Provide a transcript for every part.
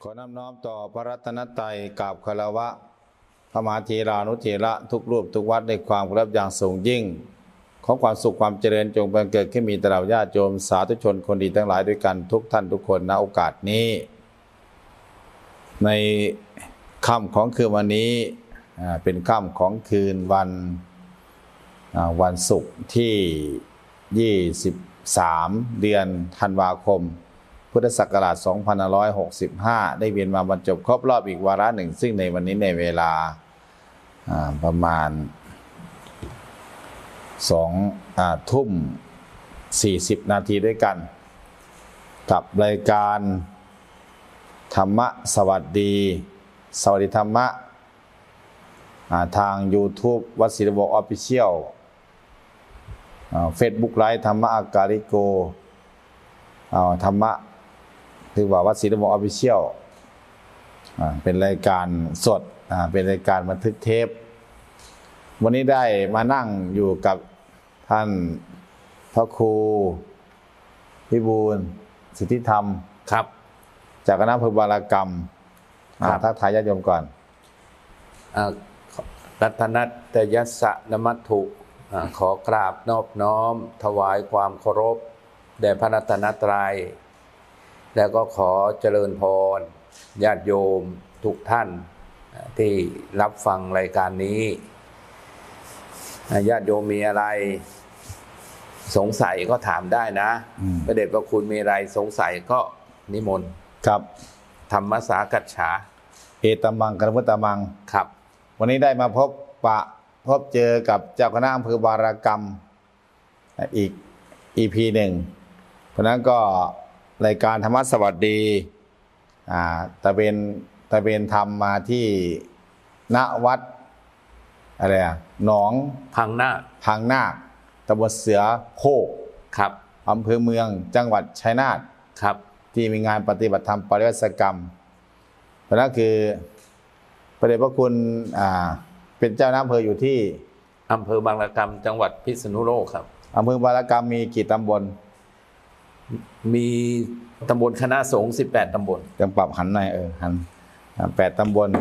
ขอนำน้อมต่อพระรัตนตรัยกราบคารวะพระมหาเถรานุเถระทุกรูปทุกวัดในความเคารพอย่างสูงยิ่งขอความสุขความเจริญจงบังเกิดขึ้นมีตลอดญาติโยมสาธุชนคนดีทั้งหลายด้วยกันทุกท่านทุกคนณโอกาสนี้ในค่ำของคืนวันนี้เป็นค่ำของคืนวันศุกร์ที่23เดือนธันวาคมพุทธศักราช2565ได้เวียนมาบรรจบครบรอบอีกวาระหนึ่งซึ่งในวันนี้ในเวลาประมาณทุ่ม40 นาทีด้วยกันกับรายการธรรมะสวัสดีธรรมะทาง YouTube วัดศิลปวงศ์ออฟฟิเชียลFacebook ไลฟ์ธรรมะอากาลิโกธรรมะคือว่าวัดศิลปวงศ์ออฟฟิเชียลเป็นรายการสดเป็นรายการบันทึกเทปวันนี้ได้มานั่งอยู่กับท่านพระครูพิบูลสิทธิธรรมครับจากคณะอำเภอบารกรรมทักทายญาติโยมก่อนรัตนัตยัสสะนมัตถุขอกราบนอบน้อมถวายความเคารพแด่พระรัตนตรัยแล้วก็ขอเจริญพรญาติโยมทุกท่านที่รับฟังรายการนี้ญาติโยมมีอะไรสงสัยก็ถามได้นะพระเดชพระคุณมีอะไรสงสัยก็นิมนต์ครับธรรมสากัจฉาเอตมังกัลมุตตมังครับวันนี้ได้มาพบเจอกับเจ้าคณะอำเภอบารกรรมอีก EP 1เพราะนั้นก็รายการธรรมะสวัสดีตะเวนธรรมมาที่ณวัดอะไรหนองพังนาคตำบลเสือโคกครับอำเภอเมืองจังหวัดชัยนาทครับที่มีงานปฏิบัติธรรมปริยัติกรรมเพราะนั้นคือพระเดชพระคุณเป็นเจ้าหน้าอำเภออยู่ที่อำเภอบางระกรรมจังหวัดพิษณุโลกครับอำเภอบางระกรรมมีกี่ตำบลมีตำบลคณะสงฆ์18 ตำบลยังปรับหันหน่อยหัน8 ตำบล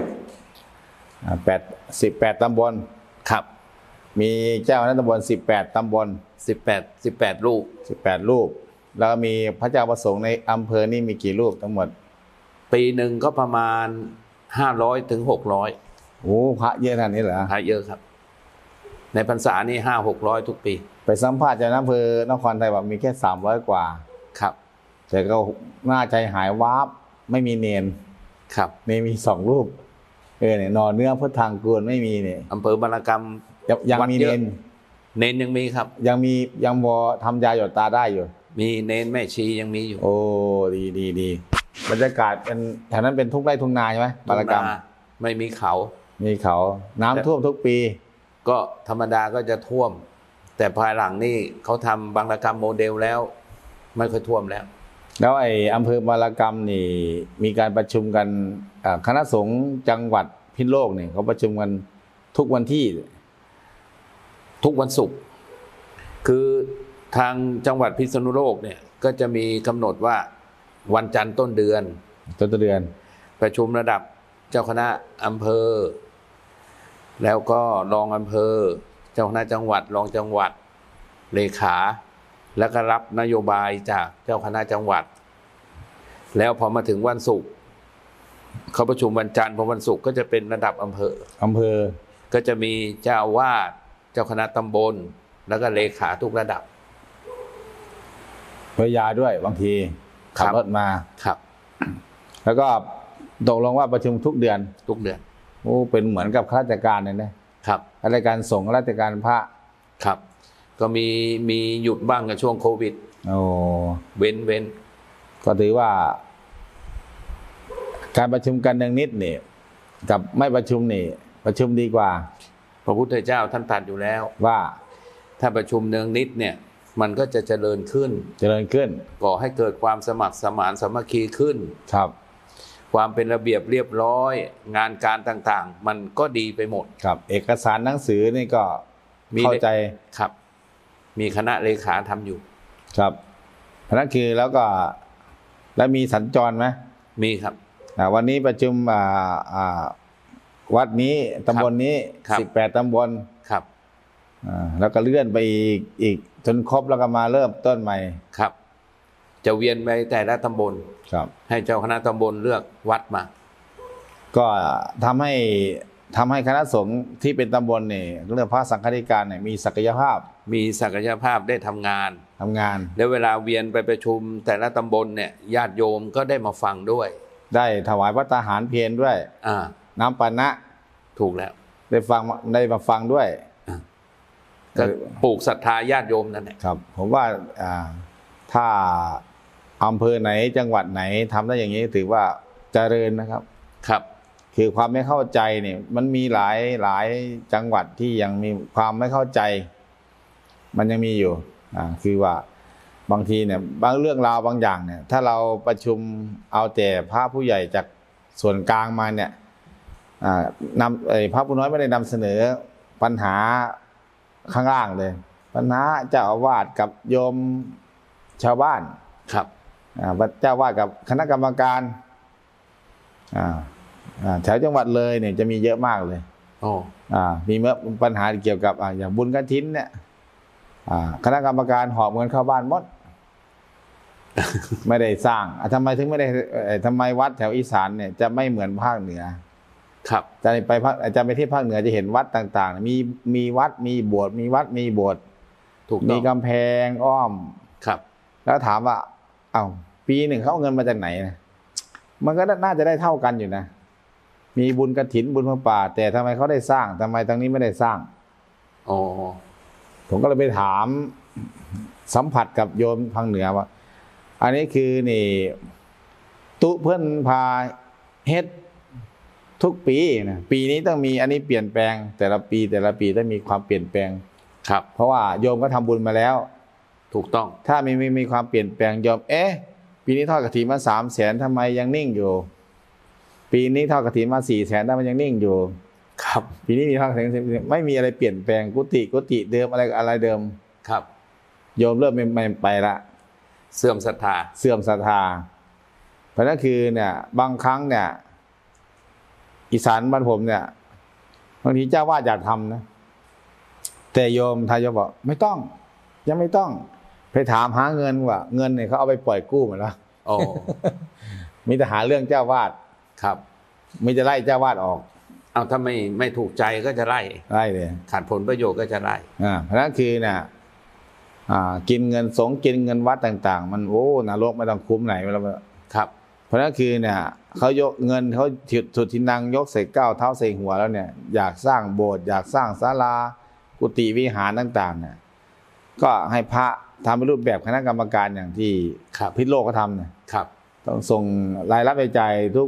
18 ตำบลครับมีเจ้าคณะตำบล18 ตำบล 18 รูปแล้วมีพระเจ้าประสงค์ในอำเภอนี่มีกี่รูปทั้งหมดปีหนึ่งก็ประมาณ500 ถึง 600 โอ้พระเยอะขนาดนี้เหรอพระเยอะครับในพรรษานี่500-600ทุกปีไปสัมภาษณ์เจ้าคณะอำเภอนครไทยบอกมีแค่300 กว่าครับแต่ก็น่าใจหายวาบไม่มีเนนครับมี2 รูปเนี่ยนอนเนื้อพุทธังกูลไม่มีเนี่ยอำเภอบารกรรมยังมีเนนยังมีครับยังพอทำยาหยดตาได้อยู่มีเนนแม่ชียังมีอยู่โอ้ดีบรรยากาศเป็นแถวนั้นเป็นทุ่งไร่ทุ่งนาใช่ไหมบารกรรมไม่มีเขาน้ำท่วมทุกปีก็ธรรมดาก็จะท่วมแต่ภายหลังนี่เขาทำบางระกรรมโมเดลแล้วไม่ค่อยท่วมแล้วไอ้อำเภอบารกรรมนี่มีการประชุมกันคณะสงฆ์จังหวัดพิษณุโลกนี่เขาประชุมกันทุกวันศุกร์คือทางจังหวัดพิษณุโลกเนี่ยก็จะมีกำหนดว่าวันจันทร์ต้นเดือนประชุมระดับเจ้าคณะอำเภอแล้วก็รองอำเภอเจ้าคณะจังหวัดรองจังหวัดเลขาแล้วก็รับนโยบายจากเจ้าคณะจังหวัดแล้วพอมาถึงวันศุกร์เขาประชุมวันจันทร์พอวันศุกร์ก็จะเป็นระดับอำเภอก็จะมีเจ้าอาวาสเจ้าคณะตำบลแล้วก็เลขาทุกระดับภรรยาด้วยบางทีขับรถมาครับแล้วก็ตกลงว่าประชุมทุกเดือนโอ้เป็นเหมือนกับข้าราชการเลยนะครับข้าราชการสงฆ์ข้าราชการพระครับก็มีหยุดบ้างกับช่วงโควิดโอ้เว้นก็ถือว่าการประชุมกันเนืองนิดนี่กับไม่ประชุมนี่ประชุมดีกว่าพระพุทธเจ้าท่านตรัสอยู่แล้วว่าถ้าประชุมเนืองนิดเนี่ยมันก็จะเจริญขึ้นก่อให้เกิดความสมัครสมานสามัคคีขึ้นครับความเป็นระเบียบเรียบร้อยงานการต่างๆมันก็ดีไปหมดครับเอกสารหนังสือนี่ก็เข้าใจครับมีคณะเลขาทำอยู่ครับนั่นคือแล้วก็แล้วมีสัญจรไหมมีครับวันนี้ประชุมวัดนี้ตำบลนี้ครับ 18 ตำบลครับแล้วก็เลื่อนไปอีกจนครบแล้วก็มาเริ่มต้นใหม่ครับ จะเวียนไปแต่ละตำบลครับให้เจ้าคณะตำบลเลือกวัดมาก็ทำให้คณะสงฆ์ที่เป็นตำบลเนี่ยเรื่องพระสังฆาธิการเนี่ยมีศักยภาพมีศักยภาพได้ทำงาน แล้วเวลาเวียนไปประชุมแต่ละตำบลเนี่ยญาติโยมก็ได้มาฟังด้วยได้ถวายภัตตาหารเพลด้วย น้ำปานะถูกแล้วได้มาฟังด้วยก็ปลูกศรัทธาญาติโยมนั่นแหละครับ ผมว่าถ้าอำเภอไหนจังหวัดไหนทำได้อย่างนี้ถือว่าเจริญนะครับครับคือความไม่เข้าใจเนี่ยมันมีหลายจังหวัดที่ยังมีความไม่เข้าใจ มันยังมีอยู่คือว่าบางทีเนี่ยบางเรื่องราวบางอย่างเนี่ยถ้าเราประชุมเอาแต่พระผู้ใหญ่จากส่วนกลางมาเนี่ยนำพระผู้น้อยไม่ได้นำเสนอปัญหาข้างล่างเลย ปัญหาเจ้าอาวาสกับโยมชาวบ้านครับเจ้าอาวาสกับคณะกรรมการแถวจังหวัดเลยเนี่ยจะมีเยอะมากเลยมีเมื่อปัญหาเกี่ยวกับอย่างบุญกฐินเนี่ยคณะกรรมการหอบเงินเข้าบ้านหมด ไม่ได้สร้างทำไมถึงไม่ได้ทำไมวัดแถวอีสานเนี่ยจะไม่เหมือนภาคเหนือครับจะไปที่ภาคเหนือจะเห็นวัดต่างๆมีวัดมีโบสถ์มีวัดมีโบสถ์มีกำแพงอ้อมครับแล้วถามว่าปีหนึ่งเขาเอาเงินมาจากไหนนะมันก็น่าจะได้เท่ากันอยู่นะมีบุญกฐินบุญพระป่าแต่ทำไมเขาได้สร้างทำไมทางนี้ไม่ได้สร้างผมก็เลยไปถามสัมผัสกับโยมทางเหนือว่าอันนี้คือนี่ตุเพื่อนพาเฮ็ดทุกปีนะปีนี้ต้องมีอันนี้เปลี่ยนแปลงแต่ละปีต้องมีความเปลี่ยนแปลงครับเพราะว่าโยมก็ทำบุญมาแล้วถูกต้องถ้ามีความเปลี่ยนแปลงโยมปีนี้ทอดกฐินมา300,000ทำไมยังนิ่งอยู่ปีนี้ทอดกฐินมา400,000ทำไมยังนิ่งอยู่ครับปีนี้มีทอดกฐินไม่มีอะไรเปลี่ยนแปลงกุฏิเดิมอะไรเดิมครับโยมเริ่มไม่ไปละเสื่อมศรัทธาเพราะนั่นคือเนี่ยบางครั้งเนี่ยอีสานบ้านผมเนี่ยบางทีเจ้าวาดอยากทำนะแต่โยมทายบอกไม่ต้องยังไม่ต้องไปถามหาเงินว่าเงินเนี่ยเขาเอาไปปล่อยกู้หมดแล้วมีแต่หาเรื่องเจ้าวาดครับมีจะไล่เจ้าวาดออกถ้าไม่ถูกใจก็จะไล่เลยขาดผลประโยชน์ก็จะไล่เพราะนั้นคือเนี่ยกินเงินสงฆ์กินเงินวัดต่างๆมันนรกไม่ต้องคุ้มไหนแล้วครับเพราะนั้นคือเนี่ยเขายกเงินเขาสุดที่นางยกใส่ก้าวเท้าใส่หัวแล้วเนี่ยอยากสร้างโบสถ์อยากสร้างศาลากุฏิวิหารต่างๆเนี่ยก็ให้พระทำเป็นรูปแบบคณะกรรมการอย่างที่พิษโลกเขาทำเนี่ยต้องส่งรายรับรายจ่ายทุก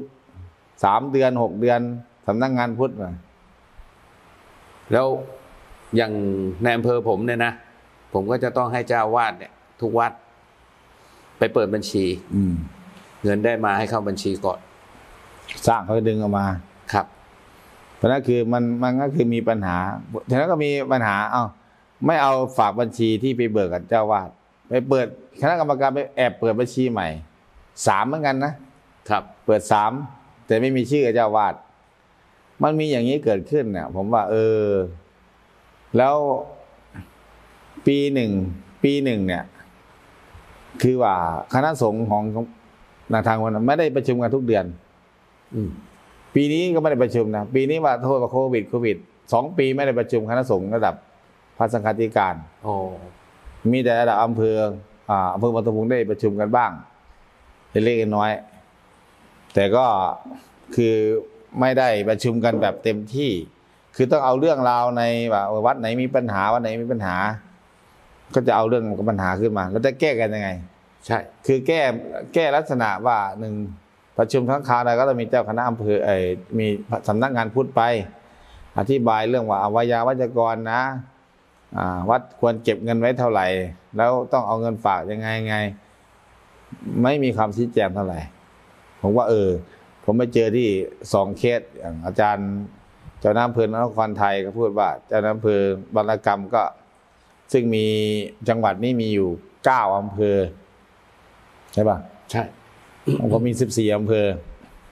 3 เดือน6 เดือนสำนักงานพุทธแล้วอย่างในอำเภอผมเนี่ยนะผมก็จะต้องให้เจ้าวาดเนี่ยทุกวัดไปเปิดบัญชีเงินได้มาให้เข้าบัญชีก่อนสร้างเขาดึงออกมาครับเพราะนั่นคือมันก็คือมีปัญหาทีนั้นก็มีปัญหาไม่เอาฝากบัญชีที่ไปเบิกกับเจ้าวาดไปเปิดคณะกรรมการไปแอบเปิดบัญชีใหม่3เหมือนกันนะครับเปิด3แต่ไม่มีชื่อเจ้าวาดมันมีอย่างนี้เกิดขึ้นเนี่ยผมว่าแล้วปีหนึ่งเนี่ยคือว่าคณะสงฆ์ของทางวันไม่ได้ประชุมกันทุกเดือนปีนี้ก็ไม่ได้ประชุมนะปีนี้ว่าโทษว่าโควิด2 ปีไม่ได้ประชุมคณะสงฆ์ระดับพระสังฆาธิการมีแต่ระดับอำเภอวัดตะพุงได้ประชุมกันบ้างเล็กๆน้อยแต่ก็คือไม่ได้ประชุมกันแบบเต็มที่คือต้องเอาเรื่องราวในว่าวัดไหนมีปัญหาวัดไหนมีปัญหาก็จะเอาเรื่องปัญหาขึ้นมาแล้วจะแก้กันยังไงใช่คือแก้ลักษณะว่า1ประชุมทั้งคราวใดก็ต้องมีเจ้าคณะอำเภอมีสำนักงานพุทธไปอธิบายเรื่องว่าอวัยวัจกรนะวัดควรเก็บเงินไว้เท่าไหร่แล้วต้องเอาเงินฝากยังไงไม่มีคำชี้แจงเท่าไหร่ผมว่าผมไปเจอที่2 เคสอย่างอาจารย์เจ้าหน้าอำเภอนครไทยก็พูดว่าเจ้าหน้าอำเภอบางระกำก็ซึ่งมีจังหวัดนี้มีอยู่9 อำเภอใช่ป่ะใช่ผมมี14 อำเภอ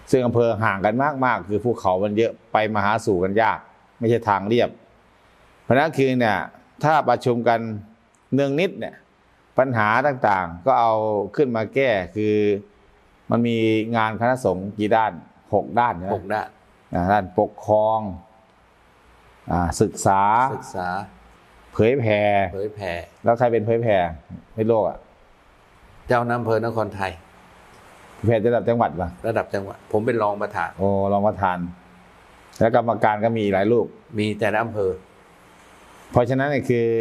ซึ่งอำเภอห่างกันมากๆคือภูเขามันเยอะไปมาหาสู่กันยากไม่ใช่ทางเรียบเพราะนั้นคือเนี่ยถ้าประชุมกันเนืองนิดเนี่ยปัญหาต่างๆก็เอาขึ้นมาแก้คือมันมีงานคณะสงฆ์กี่ด้าน6 ด้านใช่ไหม 6 ด้านด้านปกครองศึกษาเผยแผ่แล้วใครเป็นเผยแผ่ในโลกเจ้าอำเภอนครไทยเผยแผ่ระดับจังหวัดป่ะระดับจังหวัดผมเป็นรองประธานโอ้รองประธานแล้วกรรมการก็มีหลายรูปมีแต่ละอำเภอเพราะฉะนั้นเนี่ยคือ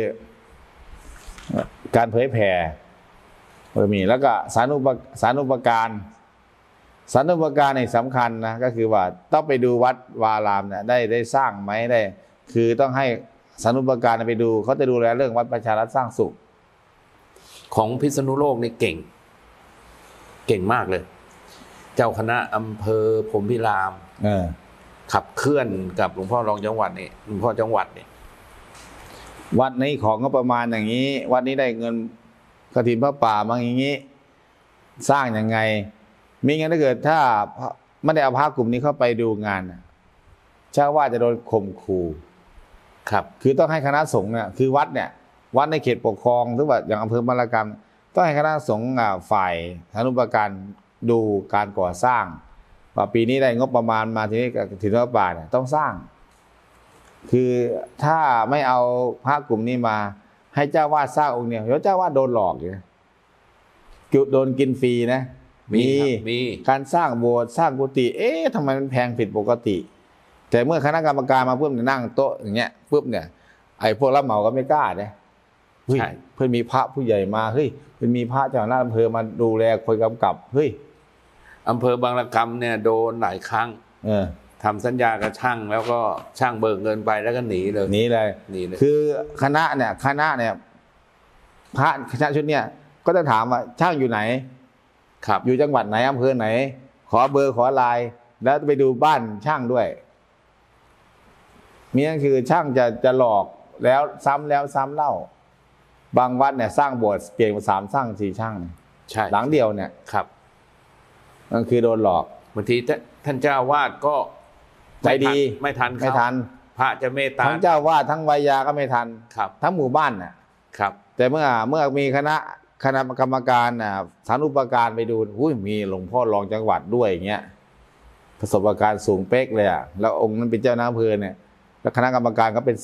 การเผยแผ่มีแล้วก็สานุปการเนี่ยสำคัญนะก็คือว่าต้องไปดูวัดวารามเนี่ยได้สร้างไหมได้คือต้องให้สานุปการไปดูเขาจะดูแลเรื่องวัดประชารัฐสร้างสุขของพิษณุโลกนี่เก่งมากเลยเจ้าคณะอำเภอพรหมพิรามขับเคลื่อนกับหลวงพ่อรองจังหวัดนี่หลวงพ่อจังหวัดนี่วัดนี้ของก็ประมาณอย่างนี้วัดนี้ได้เงินกฐินพระป่ามาอย่างนี้สร้างยังไงมีงั้นถ้าเกิดถ้าไม่ได้เอาพระกลุ่มนี้เข้าไปดูงานเจ้าว่าจะโดนข่มขู่ครับคือต้องให้คณะสงฆ์เนี่ยคือวัดในเขตปกครองหรือว่าอย่างอำเภอมรกรรมต้องให้คณะสงฆ์ฝ่ายอนุปการดูการก่อสร้างว่าปีนี้ได้งบประมาณมาทีนี้กฐินพระป่าเนี่ยต้องสร้างคือถ้าไม่เอาพระกลุ่มนี้มาให้เจ้าวาดสร้างองค์เนี่ยเดี๋ยวเจ้าวาดโดนหลอกเลยโดนกินฟรีนะมีการสร้างโบสถ์สร้างกุฏิทำไมมันแพงผิดปกติแต่เมื่อคณะกรรมการมาปุ๊บนั่งโต๊ะอย่างเงี้ยปุ๊บเนี่ยไอ้พวกรับเหมาก็ไม่กล้าเนี่ยเพื่อนมีพระผู้ใหญ่มาเฮ้ยเพื่อนมีพระเจ้าหน้าอำเภอมาดูแลคอยกำกับเฮ้ยอำเภอบางระกำเนี่ยโดนหลายครั้งทำสัญญากับช่างแล้วก็ช่างเบิกเงินไปแล้วก็หนีเลยคือคณะเนี่ยพระคณะชุดเนี่ยก็จะถามว่าช่างอยู่ไหนครับอยู่จังหวัดไหนอำเภอไหนขอเบอร์ขอไลน์แล้วไปดูบ้านช่างด้วยมีนั่นคือช่างจะหลอกแล้วซ้ำเล่าบางวัดเนี่ยสร้างโบสถ์เปลี่ยนมา3 ช่าง 4 ช่างใช่หลังเดียวเนี่ยครับนั่นคือโดนหลอกบางทีท่านเจ้าวาดก็ใจดีไม่ทันพระจะเมตตาทั้งเจ้าวาดทั้งวายาก็ไม่ทันครับทั้งหมู่บ้านน่ะครับแต่เมื่อมีคณะกรรมการสานุปการไปดูมีหลวงพ่อรองจังหวัดด้วยอย่างเงี้ยประสบการณ์สูงเป๊กเลยแล้วองค์นั้นเป็นเจ้าหน้าอำเภอเนี่ยแล้วคณะกรรมการก็เป็น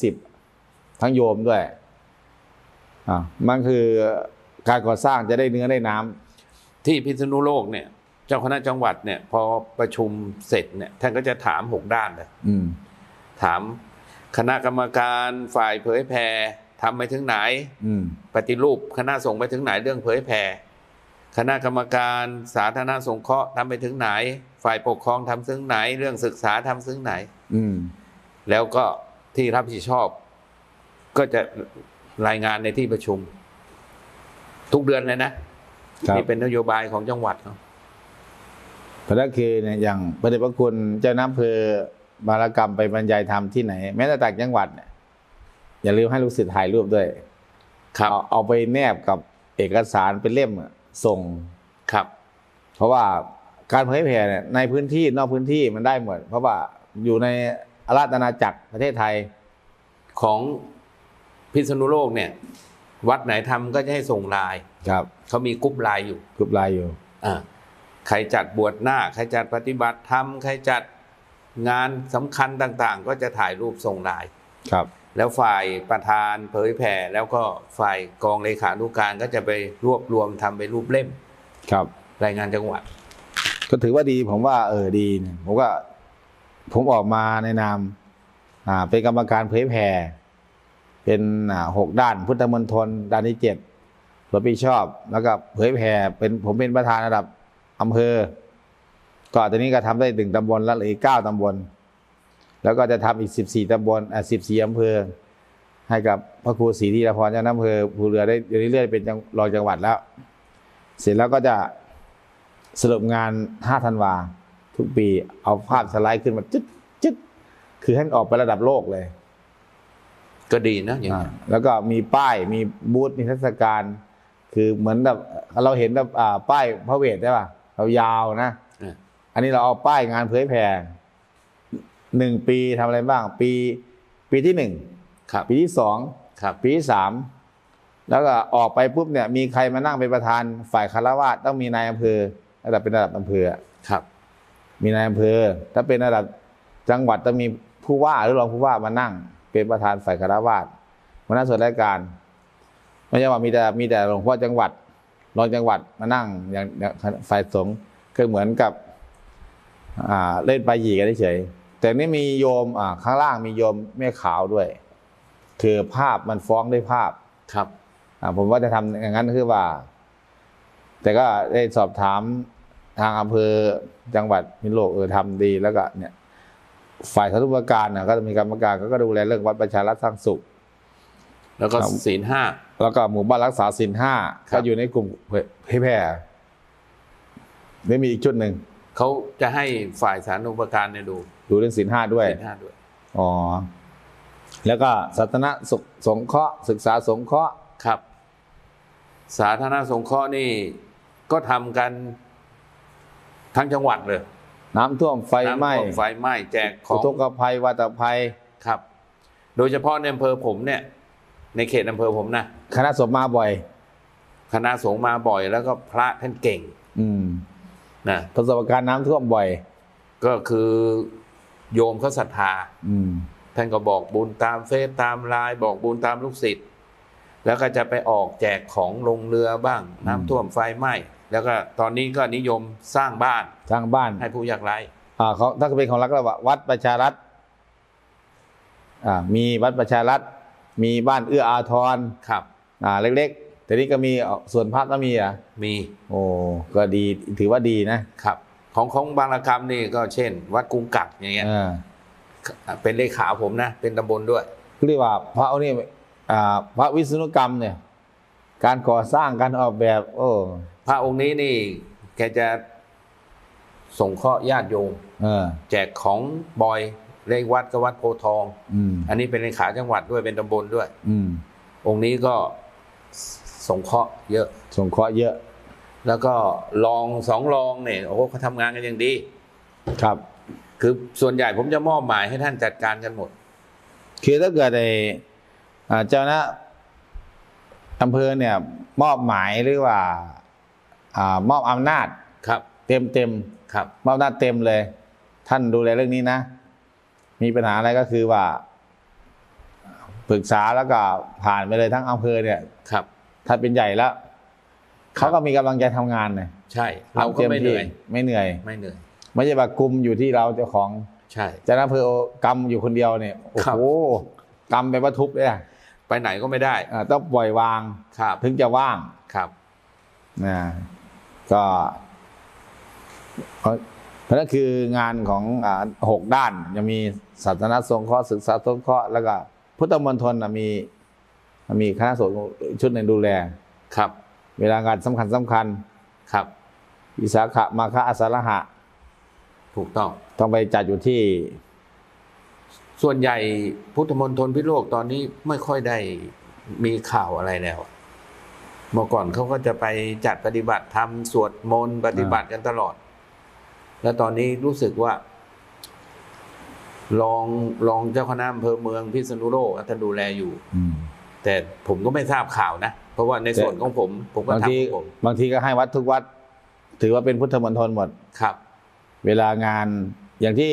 10ทั้งโยมด้วยมันคือการก่อสร้างจะได้เนื้อได้น้ำที่พิษณุโลกเนี่ยเจ้าคณะจังหวัดเนี่ยพอประชุมเสร็จเนี่ยท่านก็จะถาม6 ด้านเลยถามคณะกรรมการฝ่ายเผยแผ่ทำไปถึงไหนปฏิรูปคณะสงฆ์ไปถึงไหนเรื่องเผยแผ่คณะกรรมการสาธารณสงเคราะห์ทำไปถึงไหนฝ่ายปกครองทำถึงไหนเรื่องศึกษาทำถึงไหนแล้วก็ที่รับผิดชอบก็จะรายงานในที่ประชุมทุกเดือนเลยนะนี่เป็นนโยบายของจังหวัดเขาเพราะนั่นคือเนี่ยอย่างพระเดชพระคุณเจ้าอำเภอบางระกำไปบรรยายธรรมที่ไหนแม้แต่ต่างจังหวัดเนี่ยอย่าลืมให้ลูกศิษย์ถ่ายรูปด้วยครับเอาไปแนบกับเอกสารเป็นเล่มส่งครับเพราะว่าการเผยแผ่เนี่ยในพื้นที่นอกพื้นที่มันได้หมดเพราะว่าอยู่ในราชอาณาจักรประเทศไทยของพิษณุโลกเนี่ยวัดไหนทำก็จะให้ส่งไลน์ครับเขามีกรุ๊ปไลน์อยู่ใครจัดบวชหน้าใครจัดปฏิบัติธรรมใครจัดงานสำคัญต่างๆก็จะถ่ายรูปส่งไลน์ครับแล้วฝ่ายประธานเผยแผ่แล้วก็ฝ่ายกองเลขานุการก็จะไปรวบรวมทำเป็นรูปเล่มครับรายงานจังหวัดก็ถือว่าดีผมว่าดีผมออกมาในนามเป็นกรรมการเผยแผ่เป็น6 ด้านพุทธมณฑลด้านที่7รับผิดชอบแล้วก็เผยแผ่ผมเป็นประธานระดับอำเภอก็ตอนนี้ก็ทำได้1 ตำบลแล้วอีก9 ตำบลแล้วก็จะทำอีก14 ตำบล14 อำเภอให้กับพระครูศรีธีรพรเจ้าอำเภอภูเรือได้เรื่อยๆเป็นรองจังหวัดแล้วเสร็จแล้วก็จะสรุปงาน5 ธันวาทุกปีเอาภาพสไลด์ขึ้นมาจึ๊ดคือให้ออกไประดับโลกเลยก็ดีนะอย่างนี้แล้วก็มีป้ายมีบูธนิทรรศการคือเหมือนแบบเราเห็นแบบป้ายพระเวทใช่ป่ะเรายาวนะอันนี้เราเอาป้ายงานเผยแผ่1 ปีทำอะไรบ้างปีที่1 ครับปีที่2 ครับปีที่3แล้วก็ออกไปปุ๊บเนี่ยมีใครมานั่งเป็นประธานฝ่ายคฤหัสถ์ต้องมีนายอำเภอระดับเป็นระดับอำเภอครับมีนายอำเภอถ้าเป็นระดับจังหวัดต้องมีผู้ว่าหรือรองผู้ว่ามานั่งเป็นประธานฝ่ายคฤหัสถ์หัวหน้าส่วนราชการไม่ใช่ว่ามีแต่หลวงพ่อจังหวัดรองจังหวัดมานั่งอย่างฝ่ายสงฆ์ก็เหมือนกับเล่นไปหยีกันเฉยแต่นี่มีโยมข้างล่างมีโยมแม่ขาวด้วยคือภาพมันฟ้องด้วยภาพครับผมว่าจะทำอย่างนั้นคือว่าแต่ก็ได้สอบถามทางอำเภอจังหวัดพิษณุโลกทำดีแล้วก็เนี่ยฝ่ายสาธารณการก็จะมีกรรมการก็ดูแลเรื่องวัดประชารัฐสร้างสุขแล้วก็ศีล 5 แล้วก็หมู่บ้านรักษาศีล 5ก็อยู่ในกลุ่มเผยแผ่ไม่มีอีกชุดหนึ่งเขาจะให้ฝ่ายสาธารณการเนี่ยดูเรื่องศีล 5ด้วยอ๋อแล้วก็ศาสนสงเคราะห์ศึกษาสงเคราะห์ครับสาธารณสงเคราะห์นี่ก็ทำกันทั้งจังหวัดเลยน้ำท่วมไฟไหม้แจกของอุทกภัยวัตภัยครับโดยเฉพาะในอำเภอผมเนี่ยในเขตอำเภอผมนะคณะสงฆ์มาบ่อยคณะสงฆ์มาบ่อยแล้วก็พระท่านเก่งนะประสบการณ์น้ำท่วมบ่อยก็คือโยมเขาศรัทธาท่านก็บอกบุญตามเฟซตามไลน์บอกบุญตามลูกศิษย์แล้วก็จะไปออกแจกของลงเรือบ้างน้ำท่วมไฟไหม้แล้วก็ตอนนี้ก็นิยมสร้างบ้านให้ผู้ยากไร้เขาถ้าเป็นของรัฐก็วัดประชารัฐมีวัดประชารัฐมีบ้านเอื้ออาทรครับเล็กๆแต่นี้ก็มีส่วนพระก็มีมีโอ้ก็ดีถือว่าดีนะครับของบางระกำนี่ก็เช่นวัดกุงกักอย่างเงี้ยเป็นเลขาผมนะเป็นตำบลด้วยเรียกว่าพระนี่พระวิศนุกรรมเนี่ยการก่อสร้างการออกแบบพระองค์นี้นี่แกจะส่งเคราะห์ญาติโยมแจกของบ่อยเลขวัดก็วัดโพทองอันนี้เป็นเลขาจังหวัดด้วยเป็นตำบลด้วยองค์นี้ก็สงเคราะห์เยอะแล้วก็รอง2รองเนี่ยโอ้เขาทำงานกันอย่างดีครับคือส่วนใหญ่ผมจะมอบหมายให้ท่านจัดการกันหมดคือถ้าเกิดเจ้าหน้าอำเภอเนี่ยมอบหมายหรือว่ามอบอำนาจครับเต็มครับมอบอำนาจเต็มเลยท่านดูแลเรื่องนี้นะมีปัญหาอะไรก็คือว่าปรึกษาแล้วก็ผ่านไปเลยทั้งอำเภอเนี่ยครับถ้าเป็นใหญ่แล้วเขาก็มีกำลังใจทำงานเลยใช่เราก็ไม่เหนื่อยไม่ใช่แบบกลุ่มอยู่ที่เราเจ้าของใช่เจ้าหน้าอำเภอกำอยู่คนเดียวเนี่ยโอ้โหกำไปบรรทุกเลยไปไหนก็ไม่ได้ต้องปล่อยวางถึงจะว่างครับก็เพราะนั่นคืองานของ6 ด้านจะมีศาสนสงเคราะห์ศึกษาสงเคราะห์แล้วก็พุทธมณฑลมีคณะสงฆ์ชุดหนึ่งดูแลครับเวลางานสำคัญครับวิสาขะมาฆะอาสาฬหะถูกต้องไปจัดอยู่ที่ส่วนใหญ่พุทธมณฑลพิษณุโลกตอนนี้ไม่ค่อยได้มีข่าวอะไรแล้วเมื่อก่อนเขาก็จะไปจัดปฏิบัติธรรมสวดมนต์ปฏิบัติกันตลอดแล้วตอนนี้รู้สึกว่ารองเจ้าคณะอำเภอเมืองพิษณุโลกท่านดูแลอยู่แต่ผมก็ไม่ทราบข่าวนะเพราะว่าในส่วนของผมก็ทำผมบางทีก็ให้วัดทุกวัดถือว่าเป็นพุทธมณฑลหมดครับเวลางานอย่างที่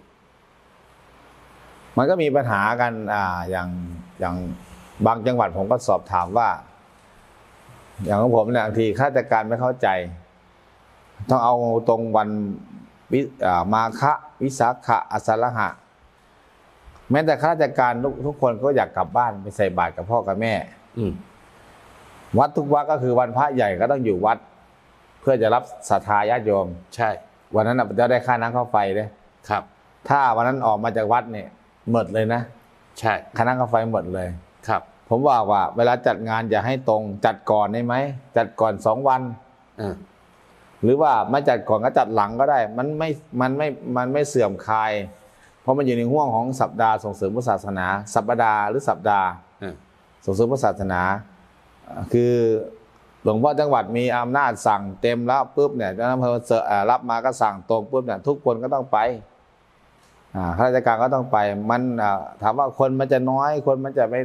มันก็มีปัญหากันอย่างบางจังหวัดผมก็สอบถามว่าอย่างของผมเนี่ยบางทีข้าราชการไม่เข้าใจต้องเอาตรงวันมาฆะวิสาขะอาสาฬหะแม้แต่ข้าราชการทุกคนก็อยากกลับบ้านไปใส่บาตรกับพ่อกับแม่วัดทุกวัดก็คือวันพระใหญ่ก็ต้องอยู่วัดเพื่อจะรับศรัทธาญาติโยมใช่วันนั้นจะได้ค่าน้ำค่าไฟเลยครับถ้าวันนั้นออกมาจากวัดเนี่ยหมดเลยนะใช่ค่าน้ำค่าไฟหมดเลยครับผมว่าเวลาจัดงานอย่าให้ตรงจัดก่อนได้ไหมจัดก่อน2 วันหรือว่าไม่จัดก่อนก็จัดหลังก็ได้มันไม่เสื่อมคลายเพราะมันอยู่ในห่วงของสัปดาห์ส่งเสริมพุทธศาสนาสัปดาห์หรือสัปดาห์ส่งเสริมพุทธศาสนาคือหลวงพ่อจังหวัดมีอำนาจสั่งเต็มแล้วปุ๊บเนี่ยเจ้าอำเภอรับมาก็สั่งตรงปุ๊บเนี่ยทุกคนก็ต้องไปข้าราชการก็ต้องไปมันถามว่าคนมันจะน้อยคนมันจะไม่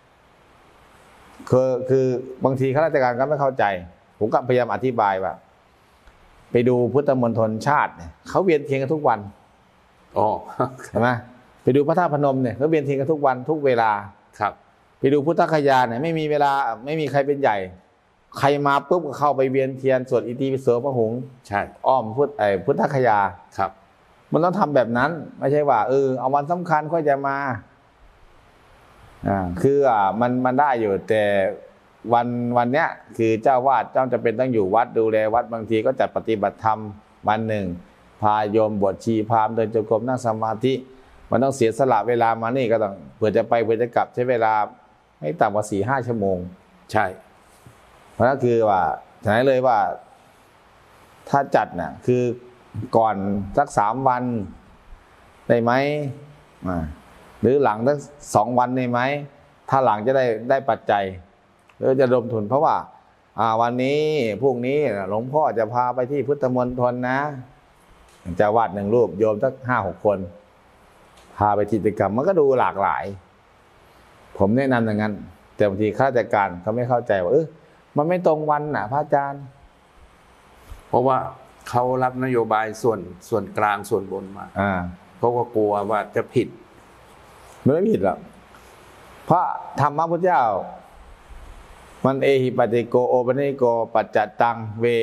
คือบางทีข้าราชการก็ไม่เข้าใจผมก็พยายามอธิบายว่าไปดูพุทธมณฑลชาติเนี่ยเขาเวียนเทียนกันทุกวันใช่ไหมไปดูพระธาตุพนมเนี่ยเขาเวียนเทียนกันทุกวันทุกเวลาครับไปดูพุทธคยาเนี่ยไม่มีเวลาไม่มีใครเป็นใหญ่ใครมาปุ๊บก็เข้าไปเวียนเทียนสวดอิติปิโสพระหงษ์ใช่อ้อมพุทธคยาครับมันต้องทำแบบนั้นไม่ใช่ว่าเอาวันสำคัญค่อยจะมาคือมันได้อยู่แต่วันเนี้ยคือเจ้าวาดจะเป็นต้องอยู่วัดดูแลวัดบางทีก็จัดปฏิบัติธรรมวันหนึ่งพาโยมบวชชีพราหมณ์เดินจงกรมนั่งสมาธิมันต้องเสียสละเวลามานี่ก็ต้องเพื่อจะไปเพื่อจะกลับใช้เวลาไม่ต่ำกว่า 4-5 ชั่วโมงใช่เพราะนั่นคือว่าฉะนั้นเลยว่าถ้าจัดน่ะคือก่อนสัก3 วันได้ไหมหรือหลังสัก2 วันได้ไหมถ้าหลังจะได้ปัจจัยหรือจะรวมทุนเพราะว่าวันนี้พรุ่งนี้หลวงพ่อจะพาไปที่พุทธมณฑลนะจะวาด1 รูปโยมสัก5-6 คนพาไปกิจกรรมมันก็ดูหลากหลายผมแนะนำอย่างนั้นแต่บางทีข้าราชการเขาไม่เข้าใจว่ามันไม่ตรงวันน่ะพระอาจารย์เพราะว่าเขารับนโยบายส่วนกลางส่วนบนมาเขาก็กลัวว่าจะผิดไม่ผิดหรอกเพราะธรรมะพุทธเจ้ามันเอหิปัสสิโกโอปันญิโกปัจจัตตังเว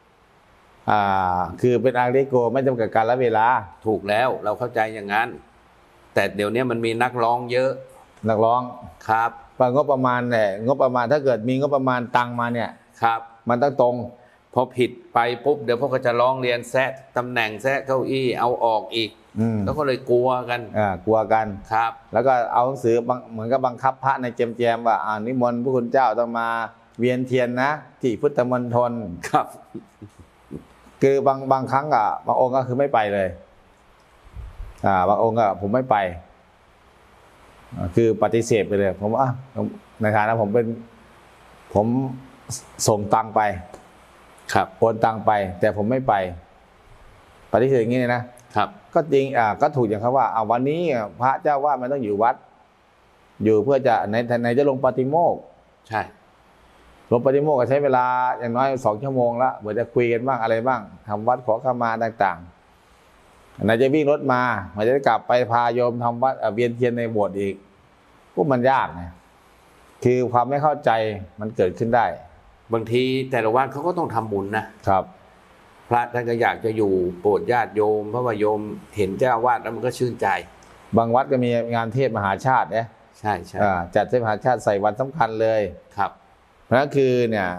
คือเป็นอาริโกไม่จำกัดการละเวลาถูกแล้วเราเข้าใจอย่างนั้นแต่เดี๋ยวนี้มันมีนักร้องเยอะนักร้องครับงบประมาณเนี่ยงบประมาณถ้าเกิดมีงบประมาณตังมาเนี่ยครับมันต้องตรงพอผิดไปปุ๊บเดี๋ยวพวกก็จะร้องเรียนแซะตำแหน่งแซะเก้าอี้เอาออกอีกแล้วก็เลยกลัวกันกลัวกันครับแล้วก็เอาหนังสือเหมือนกับบังคับพระในแจมว่านิมนต์พระคุณเจ้าต้องมาเวียนเทียนนะที่พุทธมณฑลครับคือบางครั้งบางองค์ก็คือไม่ไปเลยบางองค์ก็ผมไม่ไปคือปฏิเสธไปเลยผมว่าในฐานะผมส่งตังไปครับโอนตังไปแต่ผมไม่ไปปฏิเสธอย่างนี้นะครับก็จริงก็ถูกอย่างเขาว่าวันนี้พระเจ้าว่ามันต้องอยู่วัดอยู่เพื่อจะในจะลงปฏิโมกข์ใช่ลงปฏิโมกข์ก็ใช้เวลาอย่างน้อย2 ชั่วโมงละเพื่อจะคุยกันบ้างอะไรบ้างทำวัดขอขมาต่างๆไหนจะวิ่งรถมามันจะกลับไปพาโยมทำวัดเวียนเทียนในโบสถ์อีกพวกมันยากไงคือความไม่เข้าใจมันเกิดขึ้นได้บางทีแต่ละวัดเขาก็ต้องทำบุญนะครับพระท่านก็อยากจะอยู่โปรดญาติโยมเพราะว่าโยมเห็นเจ้าวาดแล้วมันก็ชื่นใจบางวัดก็มีงานเทศมหาชาติเนี่ยใช่ใช่จัดเทศมหาชาติใส่วันสำคัญเลยครับเพราะนั่นคือเนี่ย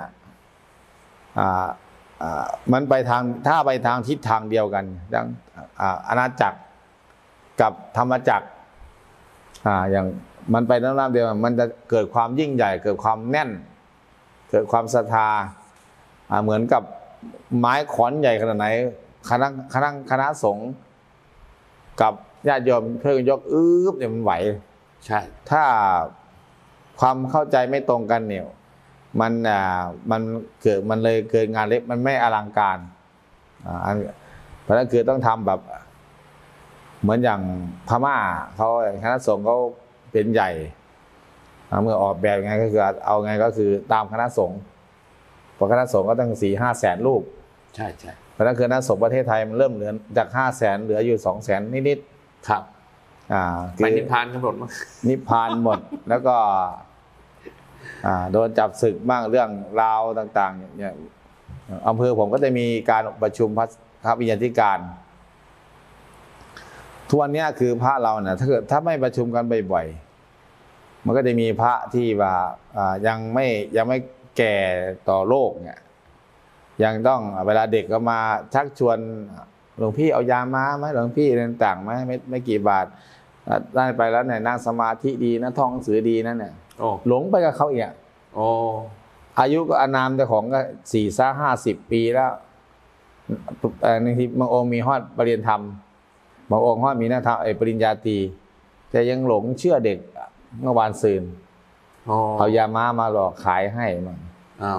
มันไปทางถ้าไปทางทิศทางเดียวกันดังอาณาจักรกับธรรมจักรอย่างมันไปน้ำเดียวมันจะเกิดความยิ่งใหญ่เกิดความแน่นเกิดความศรัทธาเหมือนกับไม้ขอนใหญ่ขนาดไหนคณะสงฆ์กับญาติโยมเพื่อนยกเนี่ยมันไหวใช่ถ้าความเข้าใจไม่ตรงกันเนี่ยมันเลยเกิดงานเล็กมันไม่อลังการเพราะนั้นคือต้องทำแบบเหมือนอย่างพม่าเขาคณะสงฆ์เขาเป็นใหญ่เมื่อออกแบบไงก็คือเอาไงก็คือตามคณะสงฆ์เพราะคณะสงฆ์ก็ตั้ง4-5 แสนรูปใช่ใช่เพราะนั้นคือคณะสงฆ์ประเทศไทยมันเริ่มเหลือจาก5 แสนเหลืออยู่2 แสนนิดๆครับไปนิพพานกำหนดมั้งนิพพานหมดแล้วก็โดนจับศึกบ้างเรื่องราวต่างๆอย่างอำเภอผมก็จะมีการประชุมพระวิญญาธิการทุกวันนี้คือพระเราเนี่ยถ้าไม่ประชุมกันบ่อยๆมันก็จะมีพระที่ว่ายังไม่แก่ต่อโลกเนี่ยยังต้องเวลาเด็กก็มาชักชวนหลวงพี่เอายาม้าไหมหลวงพี่ต่างๆไหมไม่กี่บาทได้ไปแล้วเนี่ยนั่งสมาธิดีนะท่องหนังสือดีนั่นเนี่ยหลงไปกับเขาอีกอายุก็อานามแต่ของก็40-50 ปีแล้วบางทีบางองค์มีฮอดปริญญาธรรมบางองค์ฮอดมีหน้าปริญญาตรีแต่ยังหลงเชื่อเด็กเมื่อวานซืนเอายาม้ามาหลอกขายให้มัน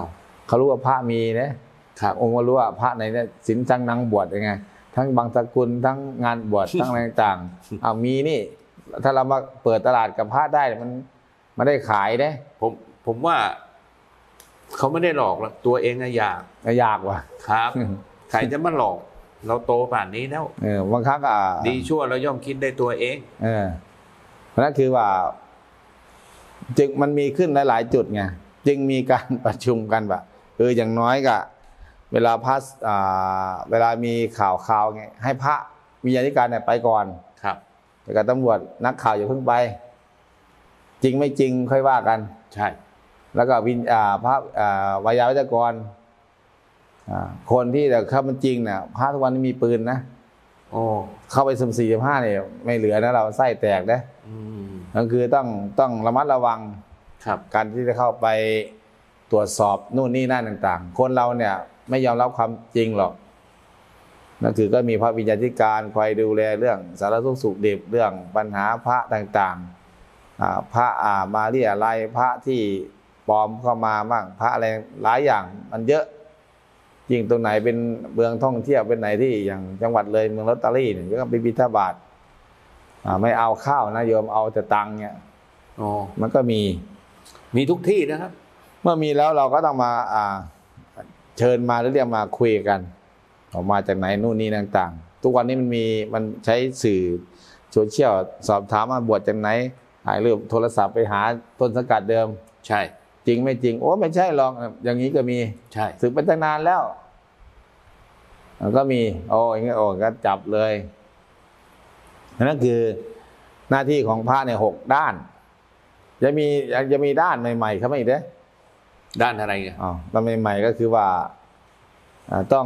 เขารู้ว่าพระมีนะครับ องค์ก็รู้ว่าพระไหนเนี่ยศีลจังนังบวชยังไงทั้งบางสกุลทั้งงานบวช ทั้งอะไรต่างๆเอามีนี่ถ้าเรามาเปิดตลาดกับพระได้มันได้ขายผมว่าเขาไม่ได้หลอกหรอกตัวเองอยากว่ะครับ ใครจะมาหลอกเราโตป่านนี้แล้วบางครั้งดีชั่วเราย่อมคิดได้ตัวเองเพราะนั้นคือว่าจึงมันมีขึ้นหลายๆจุดไงจึงมีการประชุมกันแบบอย่างน้อยก็เวลาเวลามีข่าวไงให้พระวิญญาธิการเนี่ยไปก่อนครับแต่กับตำรวจนักข่าวอย่าเพิ่งไปจริงไม่จริงค่อยว่ากันใช่แล้วก็พระวายาวัจกรคนที่แต่ถ้ามันจริงเนี่ยพระทุกวันนี้มีปืนนะเข้าไปสุ่ม45เนี่ยไม่เหลือนะเราไส้แตกนะนั่นคือต้องระมัดระวังการที่จะเข้าไปตรวจสอบนู่นนี่นั่นต่างๆคนเราเนี่ยไม่ยอมรับความจริงหรอกนั่นคือก็มีพระวิญญาธิการคอยดูแลเรื่องสารทุกข์สุขดิบเรื่องปัญหาพระต่างๆพระมาเรียอะไรพระที่ปลอมเข้ามาบ้างพระอะไรหลายอย่างมันเยอะยิ่งตรงไหนเป็นเมืองท่องเที่ยวเป็นไหนที่อย่างจังหวัดเลยเมืองลอตเตอรี่เนี่ยก็ไปบิณฑบาตไม่เอาข้าวนะโยมเอาแต่ตังค์เนี่ยมันก็มีทุกที่นะครับเมื่อมีแล้วเราก็ต้องมาเชิญมาหรือเรียกมาคุยกันออกมาจากไหนนู่นนี่ต่างๆทุกวันนี้มันใช้สื่อโซเชียลสอบถามมาบวชจากไหนหายลืมโทรศัพท์ไปหาต้นสังกัดเดิมใช่จริงไม่จริงโอ้ไม่ใช่หรอกอย่างนี้ก็มีใช่สึกไปตั้งนานแล้วก็มีอย่างนี้ก็จับเลยนั่นคือหน้าที่ของพระเนี่ย6 ด้านจะมีด้านใหม่ๆครับอีกเด้ด้านอะไรเนี่ยด้านใหม่ๆก็คือว่าต้อง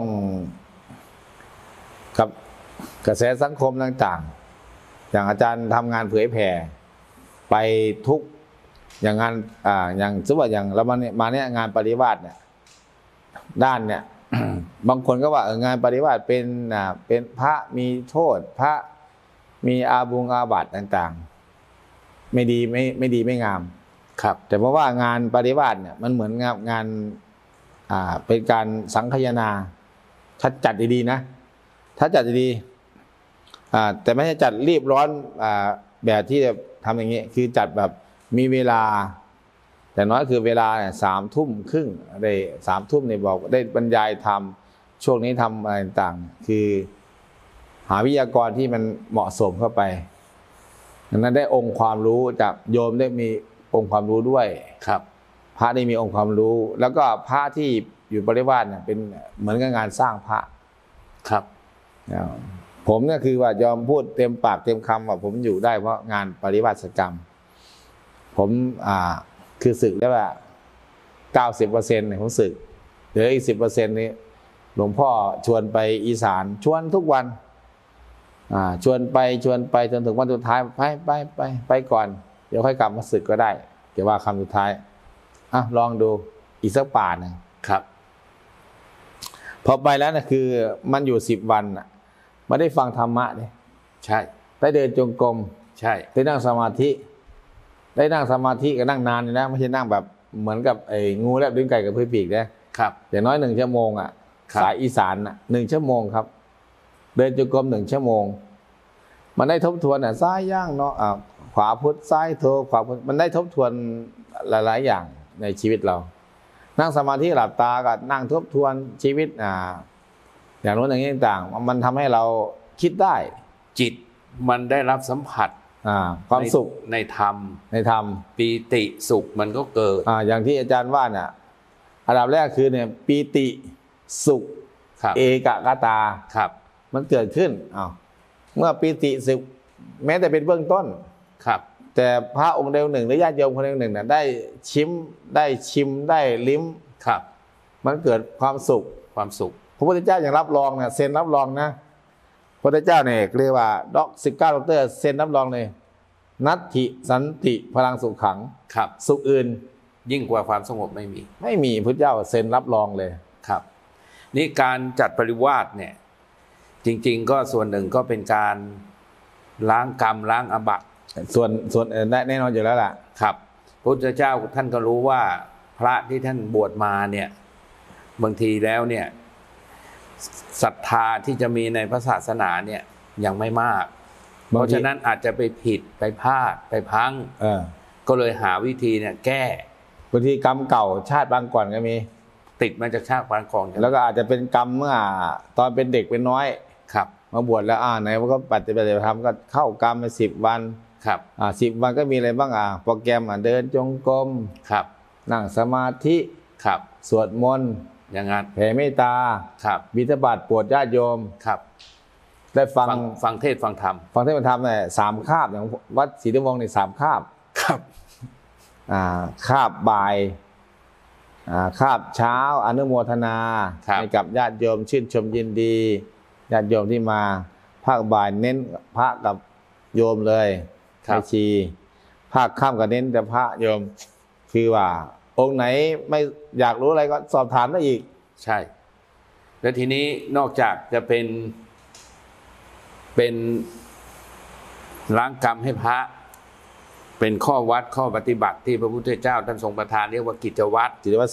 กับกระแสสังคมต่างๆอย่างอาจารย์ทำงานเผยแผ่ไปทุกอย่างงานอย่างสมมติว่าอย่างเรามาเนี่ยงานปริวาสเนี่ยด้านเนี่ย บางคนก็ว่างานปริวาสเป็นพระมีโทษพระมีอาบัติต่างๆไม่ดีไม่งามครับแต่เพราะว่างานปริวาสเนี่ยมันเหมือนงานเป็นการสังคายนาถ้าจัดดีๆนะถ้าจัดดีแต่ไม่ใช่จัดรีบร้อนแบบที่จะทำอย่างนี้คือจัดแบบมีเวลาแต่น้อยคือเวลาเนี่ย3 ทุ่มครึ่งได้3 ทุ่มเนี่ยบอกได้บรรยายธรรมช่วงนี้ทำอะไรต่างๆคือหาวิทยากรที่มันเหมาะสมเข้าไปนั้นได้องค์ความรู้จากโยมได้มีองค์ความรู้ด้วยครับพระได้มีองค์ความรู้แล้วก็พระที่อยู่ปริวาสเนี่ยเป็นเหมือนกับงานสร้างพระครับผมเนี่ยคือว่ายอมพูดเต็มปากเต็มคำว่าผมอยู่ได้เพราะงานปริวาสกรรมผมคือศึกได้ว่า 90% ของศึกเหลืออีก 10% นี้หลวงพ่อชวนไปอีสานชวนทุกวันชวนไปจนถึงวันสุดท้ายไปก่อนเดี๋ยวค่อยกลับมาศึกก็ได้เดี๋ยวว่าคำสุดท้ายลองดูอีกสักป่าหนึ่งครับพอไปแล้วนะคือมันอยู่10 วันไม่ได้ฟังธรรมะเนี่ยใช่ได้เดินจงกรมใช่ได้นั่งสมาธิก็นั่งนานเลยนะไม่ใช่นั่งแบบเหมือนกับไอ้งูแลบลิ้นไก่กับพืชปีกนะครับอย่างน้อย1 ชั่วโมงสายอีสาน1 ชั่วโมงครับเดินจงกรม1 ชั่วโมงมันได้ทบทวนซ้ายย่างเนาะขวาพุทธซ้ายโทขวาพุทธมันได้ทบทวนหลายๆอย่างในชีวิตเรานั่งสมาธิหลับตาก็นั่งทบทวนชีวิตอย่างโน้นอย่างนี้ต่างๆมันทำให้เราคิดได้จิตมันได้รับสัมผัสความสุขในธรรมปีติสุขมันก็เกิดอย่างที่อาจารย์ว่าเนี่ยอันดับแรกคือเนี่ยปีติสุขเอกกตาครับมันเกิดขึ้นเมื่อปีติสุขแม้แต่เป็นเบื้องต้นครับแต่พระองค์ใดองค์หนึ่งหรือญาติโยมคนใดองค์หนึ่งได้ชิมได้ลิ้มครับมันเกิดความสุขพระพุทธเจ้าอย่างรับรองเซ็นรับรองนะพระพุทธเจ้าเนี่ยเรียกว่า19 ด็อกเตอร์เซ็นรับรองเลยนัตถิสันติพลังสุขขังครับสุขอื่นยิ่งกว่าความสงบไม่มีพุทธเจ้าเซ็นรับรองเลยครับนี่การจัดปริวาสเนี่ยจริงๆก็ส่วนหนึ่งก็เป็นการล้างกรรมล้างอาบัติส่วนแน่นอนอยู่แล้วล่ะครับพระพุทธเจ้าท่านก็รู้ว่าพระที่ท่านบวชมาเนี่ยบางทีแล้วเนี่ยศรัทธาที่จะมีในพระศาสนาเนี่ยยังไม่มากเพราะฉะนั้นอาจจะไปผิดไปพลาดไปพังก็เลยหาวิธีเนี่ยแก้บางทีกรรมเก่าชาติบางก่อนก็มีติดมาจากชาติบางก่อนแล้วก็อาจจะเป็นกรรมเมื่อตอนเป็นเด็กเป็นน้อยครับมาบวชแล้วไหนมันก็ปฏิบัติธรรมก็เข้ากรรมไป10 วันครับ 10 วันก็มีอะไรบ้างโปรแกรมเดินจงกรมครับนั่งสมาธิครับสวดมนต์อย่างนั้นแผ่เมตตาครับบิณฑบาตโปรดญาติโยมครับได้ฟังเทศฟังธรรมเนี่ย3 คาบอย่างวัดศรีนวงศ์ใน3 คาบครับคาบบ่ายคาบเช้าอนุโมทนาให้กับญาติโยมชื่นชมยินดีญาติโยมที่มาภาคบ่ายเน้นพระกับโยมเลยไม่ชีภาคค่ำก็เน้นแต่พระโยมคือว่าองค์ไหนไม่อยากรู้อะไรก็สอบถามได้อีกใช่แล้วทีนี้นอกจากจะเป็นล้างกรรมให้พระเป็นข้อวัดข้อปฏิบัติที่พระพุทธเจ้าท่านทรงประทานเรียกว่ากิจวัตร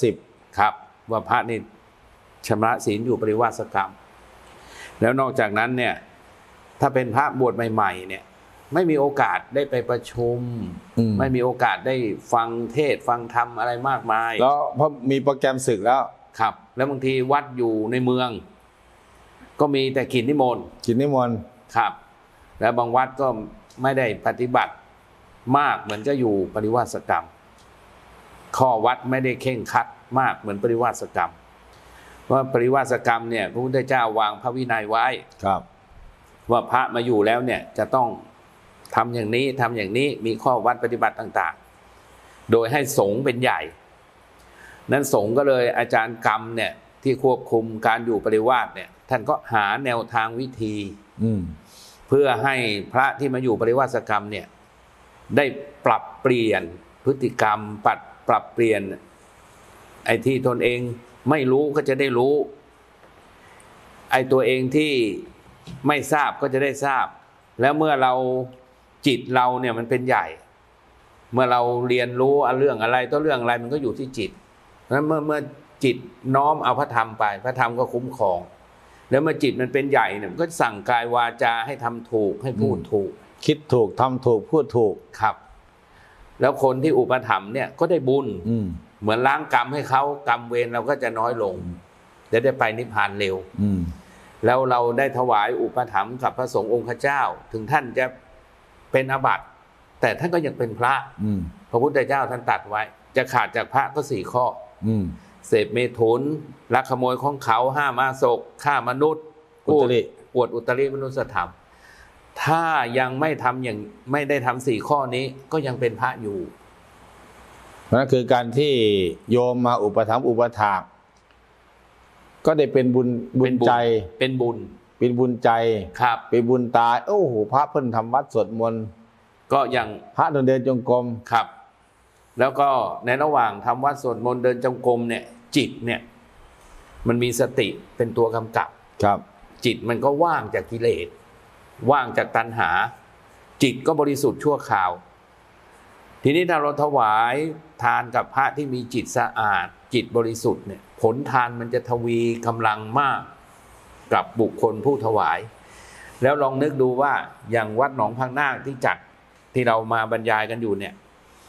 10 ครับว่าพระนี่ชำระศีลอยู่ปริวาสกรรมแล้วนอกจากนั้นเนี่ยถ้าเป็นพระบวชใหม่ๆเนี่ยไม่มีโอกาสได้ไปประชุมไม่มีโอกาสได้ฟังเทศฟังธรรมอะไรมากมายแล้วเพราะมีโปรแกรมศึกแล้วครับแล้วบางทีวัดอยู่ในเมืองก็มีแต่กิจนิมนต์ครับแล้วบางวัดก็ไม่ได้ปฏิบัติมากเหมือนจะอยู่ปริวาสกรรมข้อวัดไม่ได้เคร่งครัดมากเหมือนปริวาสกรรมเพราะปริวาสกรรมเนี่ยพระพุทธเจ้าวางพระวินัยไว้ครับว่าพระมาอยู่แล้วเนี่ยจะต้องทำอย่างนี้ทำอย่างนี้มีข้อวัดปฏิบัติต่างๆโดยให้สงฆ์เป็นใหญ่นั้นสงฆ์ก็เลยอาจารย์กรรมเนี่ยที่ควบคุมการอยู่ปริวาสเนี่ยท่านก็หาแนวทางวิธีเพื่อให้พระที่มาอยู่ปริวาสกรรมเนี่ยได้ปรับเปลี่ยนพฤติกรรมปรับเปลี่ยนไอ้ที่ตนเองไม่รู้ก็จะได้รู้ไอ้ตัวเองที่ไม่ทราบก็จะได้ทราบแล้วเมื่อเราจิตเราเนี่ยมันเป็นใหญ่เมื่อเราเรียนรู้เรื่องอะไรตัวเรื่องอะไรมันก็อยู่ที่จิตแล้วเมื่อจิตน้อมเอาพระธรรมไปพระธรรมก็คุ้มครองแล้วเมื่อจิตมันเป็นใหญ่เนี่ยมันก็สั่งกายวาจาให้ทำถูกให้พูดถูกคิดถูกทำถูกพูดถูกครับแล้วคนที่อุปถัมภ์เนี่ยก็ได้บุญเหมือนล้างกรรมให้เขากรรมเวรเราก็จะน้อยลงได้ไปนิพพานเร็วแล้วเราได้ถวายอุปถัมภ์กับพระสงฆ์องค์เจ้าถึงท่านจะเป็นอาบัติแต่ท่านก็ยังเป็นพระพระพุทธเจ้าท่านตรัสไว้จะขาดจากพระก็4 ข้อเสพเมถุนลักขโมยของเขาห้ามอาสกฆ่ามนุษย์อวดอุตริมนุสธรรมถ้ายังไม่ทำอย่างไม่ได้ทำ4 ข้อนี้ก็ยังเป็นพระอยู่นั่นคือการที่โยมมาอุปถัมภ์อุปถากก็ได้เป็นบุญใจเป็นบุญใจครับเป็นบุญตาโอ้โหพระเพิ่นทำวัดสวดมนต์ก็ยังพระเดินจงกรมครับแล้วก็ในระหว่างทำวัดสวดมนต์เดินจงกรมเนี่ยจิตเนี่ยมันมีสติเป็นตัวกำกับครับจิตมันก็ว่างจากกิเลสว่างจากตัณหาจิตก็บริสุทธิ์ชั่วคราวทีนี้ถ้าเราถวายทานกับพระที่มีจิตสะอาดจิตบริสุทธิ์เนี่ยผลทานมันจะทวีกำลังมากกับบุคคลผู้ถวายแล้วลองนึกดูว่าอย่างวัดหนองพังนาคที่จัดที่เรามาบรรยายกันอยู่เนี่ย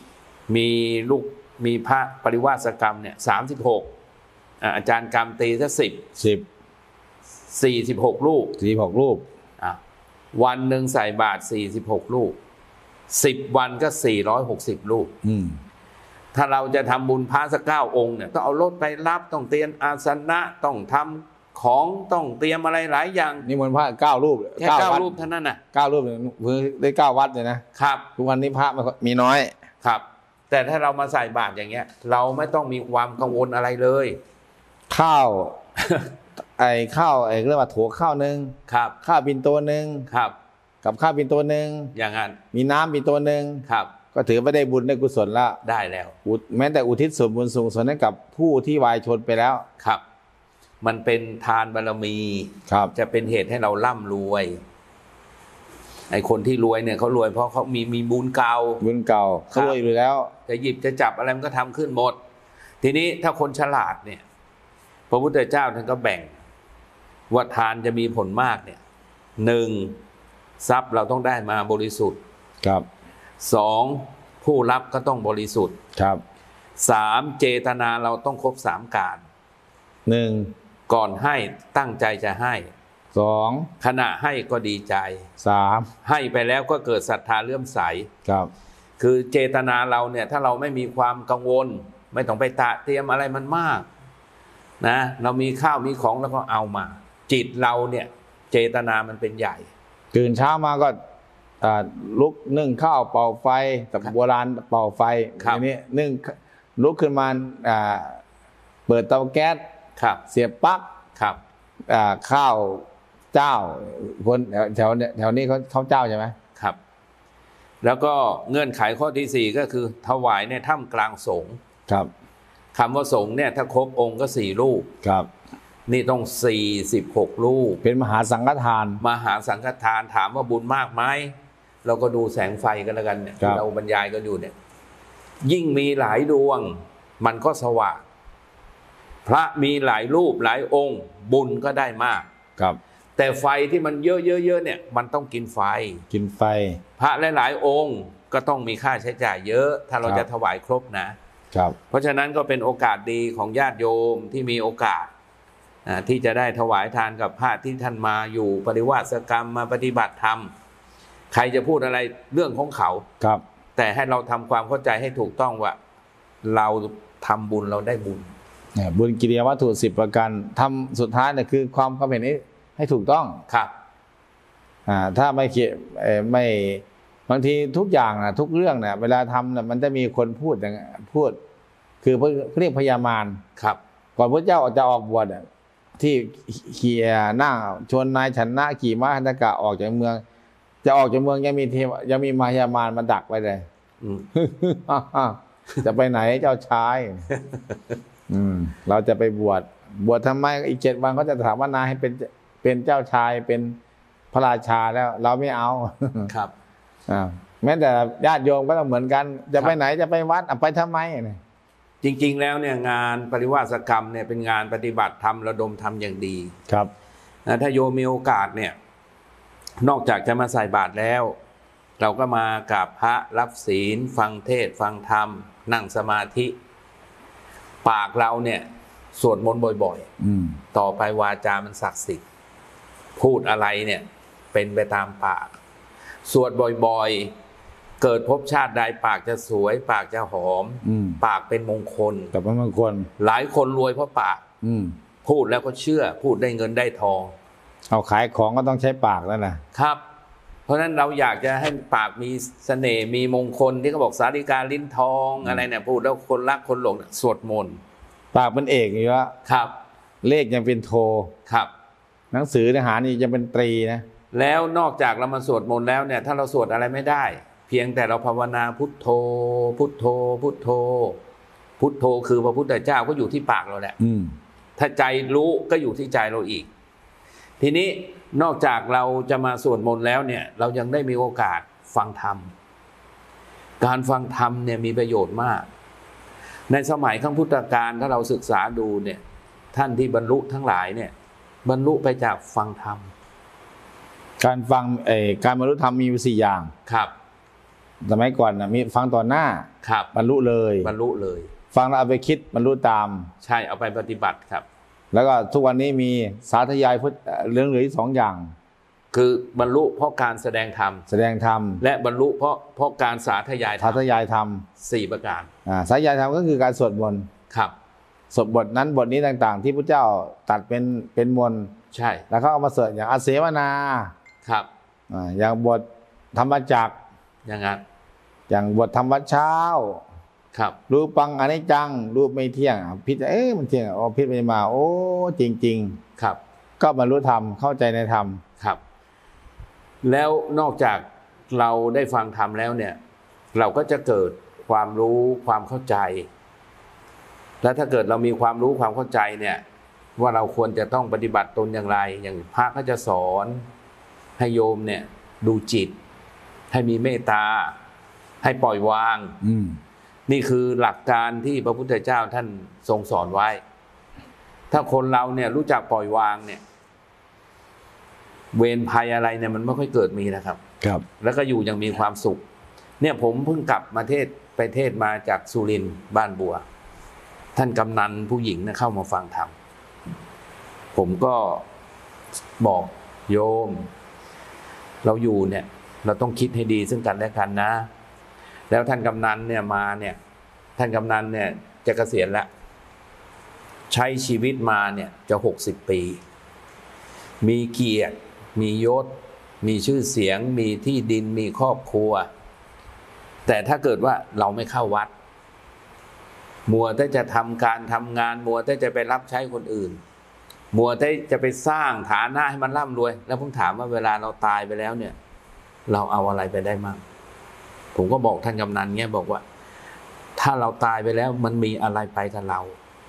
มีพระปริวาสกรรมเนี่ย36อาจารย์กรรมตีซะ46 รูปวันหนึ่งใส่บาตร46 รูป10 วันก็460 รูปถ้าเราจะทำบุญพระสัก9 องค์เนี่ยต้องเอารถไปรับต้องเตรียมอาสนะต้องทำของต้องเตรียมอะไรหลายอย่างนี่มันพระ9 รูปแค่9 รูปเท่านั้นนะ 9 รูปเพื่อได้9 วัดเลยนะครับทุกวันนี้พระมีน้อยครับแต่ถ้าเรามาใส่บาตรอย่างเงี้ยเราไม่ต้องมีความกังวลอะไรเลยข้าวเรียกว่าถั่วข้าวนึงครับข้าวปิ่นโตนึงครับกับข้าวปิ่นโตนึงอย่างนั้นมีน้ำปิ่นโตนึงครับก็ถือว่าได้บุญได้กุศลแล้วได้แล้วแม้แต่อุทิศส่วนบุญสูงสุดให้กับผู้ที่วายชนไปแล้วครับมันเป็นทานบารมีครับจะเป็นเหตุให้เราร่ำรวยไอ้คนที่รวยเนี่ยเขารวยเพราะเขามีบุญเก่าเขารวยอยู่แล้วจะหยิบจะจับอะไรมันก็ทำขึ้นหมดทีนี้ถ้าคนฉลาดเนี่ยพระพุทธเจ้าท่านก็แบ่งว่าทานจะมีผลมากเนี่ยหนึ่งทรัพย์เราต้องได้มาบริสุทธิ์ครับสองผู้รับก็ต้องบริสุทธิ์ครับสามเจตนาเราต้องครบสามการหนึ่งก่อนให้ตั้งใจจะให้สองขณะให้ก็ดีใจสามให้ไปแล้วก็เกิดศรัทธาเลื่อมใสครับคือเจตนาเราเนี่ยถ้าเราไม่มีความกังวลไม่ต้องไปเตรียมอะไรมันมากนะเรามีข้าวมีของแล้วก็เอามาจิตเราเนี่ยเจตนามันเป็นใหญ่ตื่นเช้ามาก็ลุกนึ่งข้าวเป่าไฟแต่โบราณเป่าไฟทีนี้นึ่งลุกขึ้นมาเปิดเตาแก๊สเสียบปลั๊กข้าวเจ้าคนแถวนี้เขาเจ้าใช่ไหมครับแล้วก็เงื่อนไขข้อที่สี่ก็คือถวายในถ้ำกลางสงฆ์ครับคำว่าสงฆ์เนี่ยถ้าครบองค์ก็4 รูปครับนี่ต้อง46 รูปเป็นมหาสังฆทานมหาสังฆทานถามว่าบุญมากไหมเราก็ดูแสงไฟกันแล้วกันเนี่ยเราบรรยายกันอยู่เนี่ยยิ่งมีหลายดวงมันก็สว่างพระมีหลายรูปหลายองค์บุญก็ได้มากครับแต่ไฟที่มันเยอะๆเนี่ยมันต้องกินไฟพระหลายๆองค์ก็ต้องมีค่าใช้จ่ายเยอะถ้าเราจะถวายครบนะครับเพราะฉะนั้นก็เป็นโอกาสดีของญาติโยมที่มีโอกาสที่จะได้ถวายทานกับพระที่ท่านมาอยู่ปฏิวัติกรรมมาปฏิบัติธรรมใครจะพูดอะไรเรื่องของเขาครับแต่ให้เราทำความเข้าใจให้ถูกต้องว่าเราทำบุญเราได้บุญบุญกิริยาวัตถุ10 ประการทำสุดท้ายเนี่ยคือความเข้าใจนี้ให้ถูกต้องครับถ้าไม่บางทีทุกอย่างนะทุกเรื่องเนี่ยเวลาทำเนี่ยมันจะมีคนพูดคือเขาเรียกพญามารครับก่อนพระเจ้าจะออกบวชที่ขี่นั่งชวนนายชนะขี่ม้าหันตกะออกจากเมืองจะออกจากเมืองยังมีพญามารมาดักไว้เลยจะไปไหนเจ้าชายเราจะไปบวชทำไมอีก7 วันเขาจะถามว่านายให้เป็นเจ้าชายเป็นพระราชาแล้วเราไม่เอาครับแม้แต่ญาติโยมก็ต้องเหมือนกันจะไปไหนจะไปวัดไปทำไมจริงๆแล้วเนี่ยงานปริวาสกรรมเนี่ยเป็นงานปฏิบัติธรรมระดมธรรมอย่างดีครับถ้าโยมมีโอกาสเนี่ยนอกจากจะมาใส่บาตรแล้วเราก็มากราบพระรับศีลฟังเทศฟังธรรมนั่งสมาธิปากเราเนี่ยสวดมนต์บ่อยๆต่อไปวาจามันศักดิ์สิทธิ์พูดอะไรเนี่ยเป็นไปตามปากสวดบ่อยๆเกิดภพชาติใดปากจะสวยปากจะหอมปากเป็นมงคลแต่เป็นมงคลหลายคนรวยเพราะปากพูดแล้วก็เชื่อพูดได้เงินได้ทองเอาขายของก็ต้องใช้ปากแล้วนะครับเพราะฉะนั้นเราอยากจะให้ปากมีเสน่ห์มีมงคลที่เขาบอกสาริกาลิ้นทองอะไรเนี่ยพูดแล้วคนรักคนหลงสวดมนต์ปากเป็นเอกอยู่แล้วครับเลขยังเป็นโทครับหนังสือทหารนี่ยังเป็นตรีนะแล้วนอกจากเรามาสวดมนต์แล้วเนี่ยถ้าเราสวดอะไรไม่ได้เพียงแต่เราภาวนาพุทโธพุทโธพุทโธพุทโธคือพระพุทธเจ้าก็อยู่ที่ปากเราแหละถ้าใจรู้ก็อยู่ที่ใจเราอีกทีนี้นอกจากเราจะมาสวดมนต์แล้วเนี่ยเรายังได้มีโอกาสฟังธรรมการฟังธรรมเนี่ยมีประโยชน์มากในสมัยครั้งพุทธกาลถ้าเราศึกษาดูเนี่ยท่านที่บรรลุทั้งหลายเนี่ยบรรลุไปจากฟังธรรมการฟังการบรรลุธรรมมี4 อย่างครับสมัยก่อนมีฟังต่อหน้าครับบรรลุเลยฟังแล้วเอาไปคิดบรรลุตามใช่เอาไปปฏิบัติครับแล้วก็ทุกวันนี้มีสาธยายพุทธเหลืออีก2 อย่างคือบรรลุเพราะการแสดงธรรมและบรรลุเพราะการสาธยายธรรม 4 ประการสาธยายธรรมก็คือการสวดมนต์ครับสวดบทนั้นบทนี้ต่างๆที่พระเจ้าตัดเป็นมนต์ใช่แล้วเขาเอามาสวดอย่างอาเสวนาครับอย่างบทธรรมจักรอย่างบทธรรมเช้าครับรูปังอนิจจังรูปไม่เที่ยงพิจมันเที่ยงพิจไปมาโอ้จริงๆครับก็บรรลุธรรมเข้าใจในธรรมครับแล้วนอกจากเราได้ฟังธรรมแล้วเนี่ยเราก็จะเกิดความรู้ความเข้าใจแล้วถ้าเกิดเรามีความรู้ความเข้าใจเนี่ยว่าเราควรจะต้องปฏิบัติตนอย่างไรอย่างพระก็จะสอนให้โยมเนี่ยดูจิตให้มีเมตตาให้ปล่อยวางนี่คือหลักการที่พระพุทธเจ้าท่านทรงสอนไว้ถ้าคนเราเนี่ยรู้จักปล่อยวางเนี่ยเวรภัยอะไรเนี่ยมันไม่ค่อยเกิดมีนะครับครับแล้วก็อยู่อย่างมีความสุขเนี่ยผมเพิ่งกลับมาไปเทศมาจากสุรินทร์บ้านบัวท่านกำนันผู้หญิงนะเข้ามาฟังธรรมผมก็บอกโยมเราอยู่เนี่ยเราต้องคิดให้ดีซึ่งกันและกันนะแล้วท่านกำนันเนี่ยมาเนี่ยท่านกำนันเนี่ยจะเกษียณแล้วใช้ชีวิตมาเนี่ยจะ60 ปีมีเกียรติมียศมีชื่อเสียงมีที่ดินมีครอบครัวแต่ถ้าเกิดว่าเราไม่เข้าวัดมัวแต่จะทำการทำงานมัวแต่จะไปรับใช้คนอื่นมัวแต่จะไปสร้างฐานะให้มันร่ำรวยแล้วผมถามว่าเวลาเราตายไปแล้วเนี่ยเราเอาอะไรไปได้มั่งผมก็บอกท่านกำนันเงี้ยบอกว่าถ้าเราตายไปแล้วมันมีอะไรไปกับเรา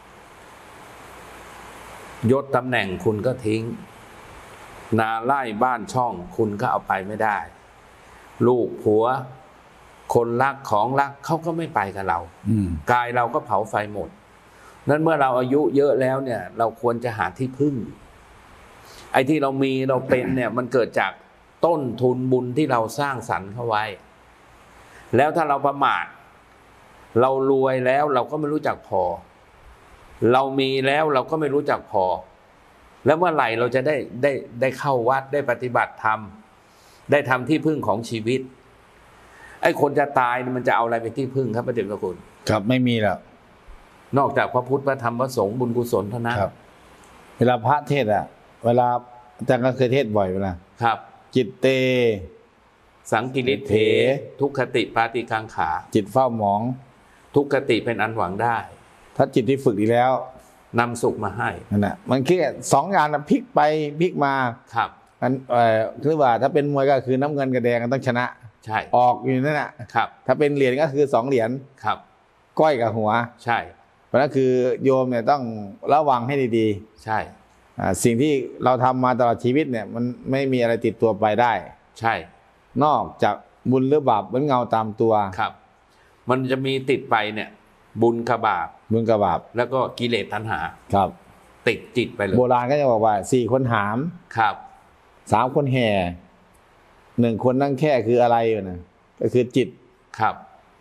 ยศตำแหน่งคุณก็ทิ้งนาไร่บ้านช่องคุณก็เอาไปไม่ได้ลูกผัวคนรักของรักเขาก็ไม่ไปกับเรากายเราก็เผาไฟหมดนั้นเมื่อเราอายุเยอะแล้วเนี่ยเราควรจะหาที่พึ่งไอ้ที่เรามีเราเป็นเนี่ยมันเกิดจากต้นทุนบุญที่เราสร้างสรรค์เข้าไว้แล้วถ้าเราประมาทเรารวยแล้วเราก็ไม่รู้จักพอเรามีแล้วเราก็ไม่รู้จักพอแล้วเมื่อไหร่เราจะได้เข้าวัดได้ปฏิบัติธรรมได้ทำที่พึ่งของชีวิตไอ้คนจะตายมันจะเอาอะไรเป็นที่พึ่งครับพระเดชพระคุณครับไม่มีแล้วนอกจากพระพุทธพระธรรมพระสงฆ์บุญกุศลเท่านั้นครับเวลาพระเทศอะเวลาอาจารย์ก็เคยเทศบ่อยเวลาครับจิตเตสังกิริเถทุกขติปาติกังขาจิตเฝ้าหมองทุกขติเป็นอันหวังได้ถ้าจิตที่ฝึกดีแล้วนำสุขมาให้นั่นแหละมันแค่2 อย่างนะพลิกไปพลิกมาครับมันคือว่าถ้าเป็นมวยก็คือน้ำเงินกับแดงกันต้องชนะใช่ออกอยู่นั่นแหละครับถ้าเป็นเหรียญก็คือ2 เหรียญครับก้อยกับหัวใช่เพราะนั้นคือโยมเนี่ยต้องระวังให้ดีๆใช่สิ่งที่เราทำมาตลอดชีวิตเนี่ยมันไม่มีอะไรติดตัวไปได้ใช่นอกจากบุญหรือบาปเหมือนเงาตามตัวครับมันจะมีติดไปเนี่ยบุญกับบาปแล้วก็กิเลสตัณหาครับติดจิตไปเลยโบราณก็จะบอกว่า4 คนหามครับ 3 คนแห่1 คนนั่งแค่คืออะไรอยู่นะก็คือจิตครับ